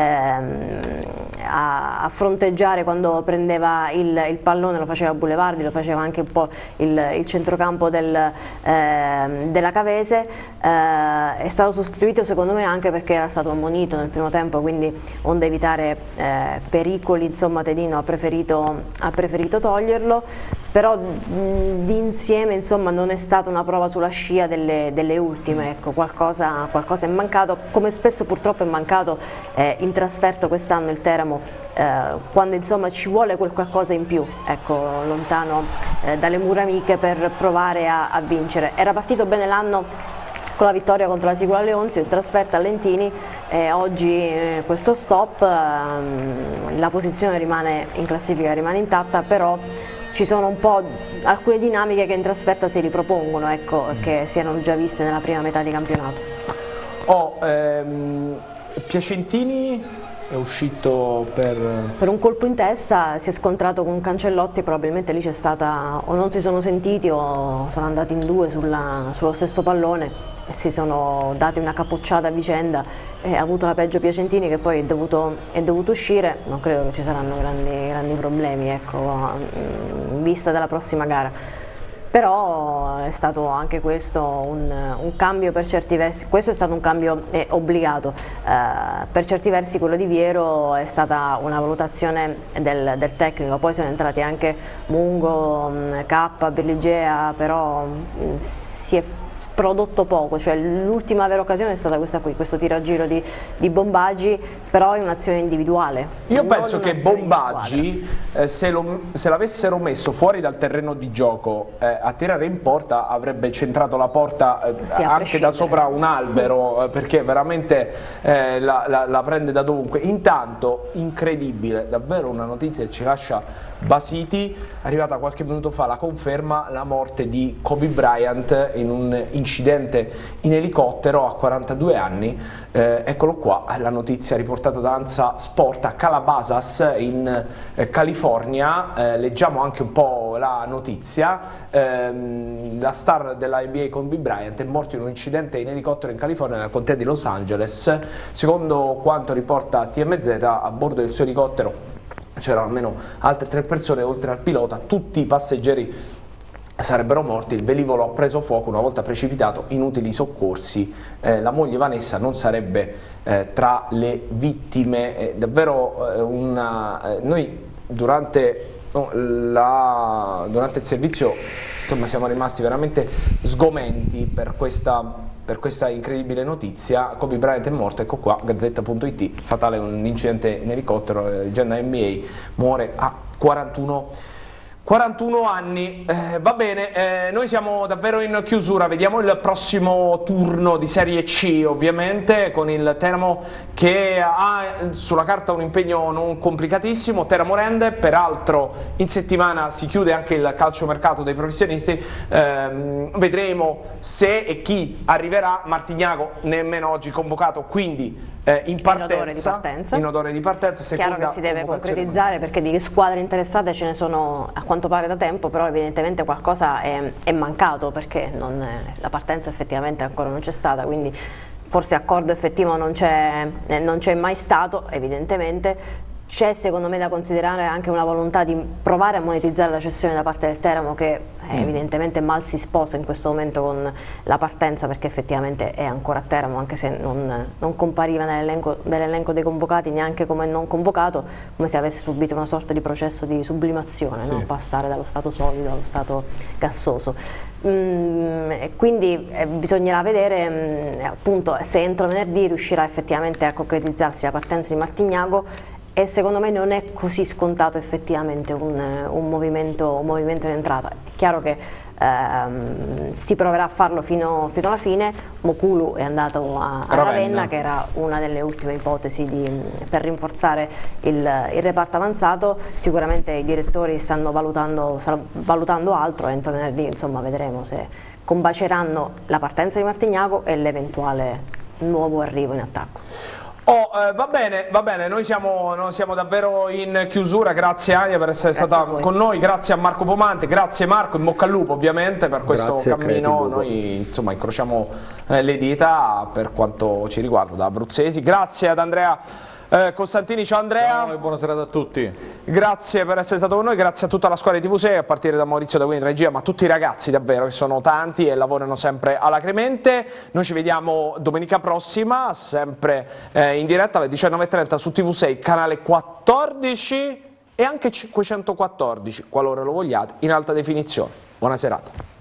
ehm, a, a fronteggiare quando prendeva il, il pallone, lo faceva Bulevardi, lo faceva anche un po' il, il centrocampo del, eh, della Cavese. Uh, è stato sostituito secondo me anche perché era stato ammonito nel primo tempo, quindi onde evitare eh, pericoli, insomma Tedino ha preferito, ha preferito toglierlo, però mh, di insieme insomma non è stata una prova sulla scia delle, delle ultime, ecco, qualcosa, qualcosa è mancato, come spesso purtroppo è mancato eh, in trasferta quest'anno il Teramo, eh, quando insomma ci vuole quel qualcosa in più, ecco, lontano eh, dalle mura amiche per provare a, a vincere. Era partito bene l'anno con la vittoria contro la Sicula Leonzio in trasferta a Lentini, e oggi eh, questo stop, ehm, la posizione rimane in classifica, rimane intatta, però ci sono un po' alcune dinamiche che in trasferta si ripropongono, ecco, che si erano già viste nella prima metà di campionato. Oh, ehm, Piacentini è uscito per... Per un colpo in testa, si è scontrato con Cancellotti, probabilmente lì c'è stata, o non si sono sentiti o sono andati in due sulla, sullo stesso pallone e si sono dati una capocciata a vicenda, e ha avuto la peggio Piacentini che poi è dovuto, è dovuto uscire. Non credo che ci saranno grandi, grandi problemi, ecco, in vista della prossima gara. Però è stato anche questo un, un cambio per certi versi, questo è stato un cambio eh, obbligato, eh, per certi versi quello di Viero è stata una valutazione del, del tecnico, poi sono entrati anche Mungo, K, Berligea, però mh, si è prodotto poco, cioè l'ultima vera occasione è stata questa qui, questo tiraggiro di, di Bombaggi, però è un'azione individuale. Io penso che Bombaggi, eh, se, se l'avessero messo fuori dal terreno di gioco eh, a tirare in porta, avrebbe centrato la porta eh, sì, anche da sopra un albero, eh, perché veramente eh, la, la, la prende da dovunque. Intanto, incredibile, davvero una notizia che ci lascia basiti, arrivata qualche minuto fa la conferma, la morte di Kobe Bryant in un incidente in elicottero a quarantadue anni. Eh, eccolo qua, la notizia riportata da Ansa Sport a Calabasas in eh, California. Eh, leggiamo anche un po' la notizia. Eh, la star della N B A Kobe Bryant è morto in un incidente in elicottero in California, nel contea di Los Angeles. Secondo quanto riporta T M Z, a bordo del suo elicottero c'erano almeno altre tre persone oltre al pilota, tutti i passeggeri sarebbero morti. Il velivolo ha preso fuoco una volta precipitato, inutili soccorsi, eh, la moglie Vanessa non sarebbe eh, tra le vittime. È davvero eh, una... Eh, noi durante, no, la, durante il servizio insomma siamo rimasti veramente sgomenti per questa... per questa incredibile notizia. Kobe Bryant è morto, ecco qua, Gazzetta punto it, fatale un incidente in elicottero, leggenda N B A, muore a quarantuno anni. Eh, va bene, eh, noi siamo davvero in chiusura, vediamo il prossimo turno di Serie C ovviamente, con il Teramo che ha sulla carta un impegno non complicatissimo, Teramo Rende, peraltro in settimana si chiude anche il calciomercato dei professionisti, eh, vedremo se e chi arriverà. Martignago nemmeno oggi convocato, quindi eh, in partenza, in odore di partenza, in odore di partenza chiaro che si deve concretizzare, perché di squadre interessate ce ne sono a quanto pare da tempo, però evidentemente qualcosa è, è mancato, perché non è, la partenza effettivamente ancora non c'è stata, quindi forse accordo effettivo non c'è eh, non c'è mai stato. Evidentemente c'è, secondo me, da considerare anche una volontà di provare a monetizzare la cessione da parte del Teramo, che eh, evidentemente mal si sposa in questo momento con la partenza, perché effettivamente è ancora a Teramo, anche se non, non compariva nell'elenco nell'elenco dei convocati, neanche come non convocato, come se avesse subito una sorta di processo di sublimazione, sì. No? Passare dallo stato solido allo stato gassoso. Mm, quindi eh, bisognerà vedere mm, appunto se entro venerdì riuscirà effettivamente a concretizzarsi la partenza di Martignago, e secondo me non è così scontato effettivamente un, un, movimento, un movimento in entrata. È chiaro che ehm, si proverà a farlo fino, fino alla fine. Mokulu è andato a, a Ravenna, Ravenna, che era una delle ultime ipotesi di, per rinforzare il, il reparto avanzato. Sicuramente i direttori stanno valutando, stanno valutando altro, e entro venerdì insomma vedremo se combaceranno la partenza di Martignago e l'eventuale nuovo arrivo in attacco. Oh, eh, va bene, va bene, noi siamo, noi siamo davvero in chiusura, grazie Ania per essere grazie stata con noi, grazie a Marco Pomante, grazie Marco, in bocca al lupo ovviamente per questo grazie cammino, noi insomma incrociamo eh, le dita per quanto ci riguarda da abruzzesi, grazie ad Andrea Eh, Costantini, ciao Andrea. Ciao e buona serata a tutti. Grazie per essere stato con noi, grazie a tutta la squadra di T V sei, a partire da Maurizio Da Qui in regia, ma a tutti i ragazzi davvero che sono tanti e lavorano sempre alacremente. Noi ci vediamo domenica prossima, sempre eh, in diretta alle diciannove e trenta su T V sei, canale quattordici e anche cinquecentoquattordici, qualora lo vogliate, in alta definizione. Buona serata.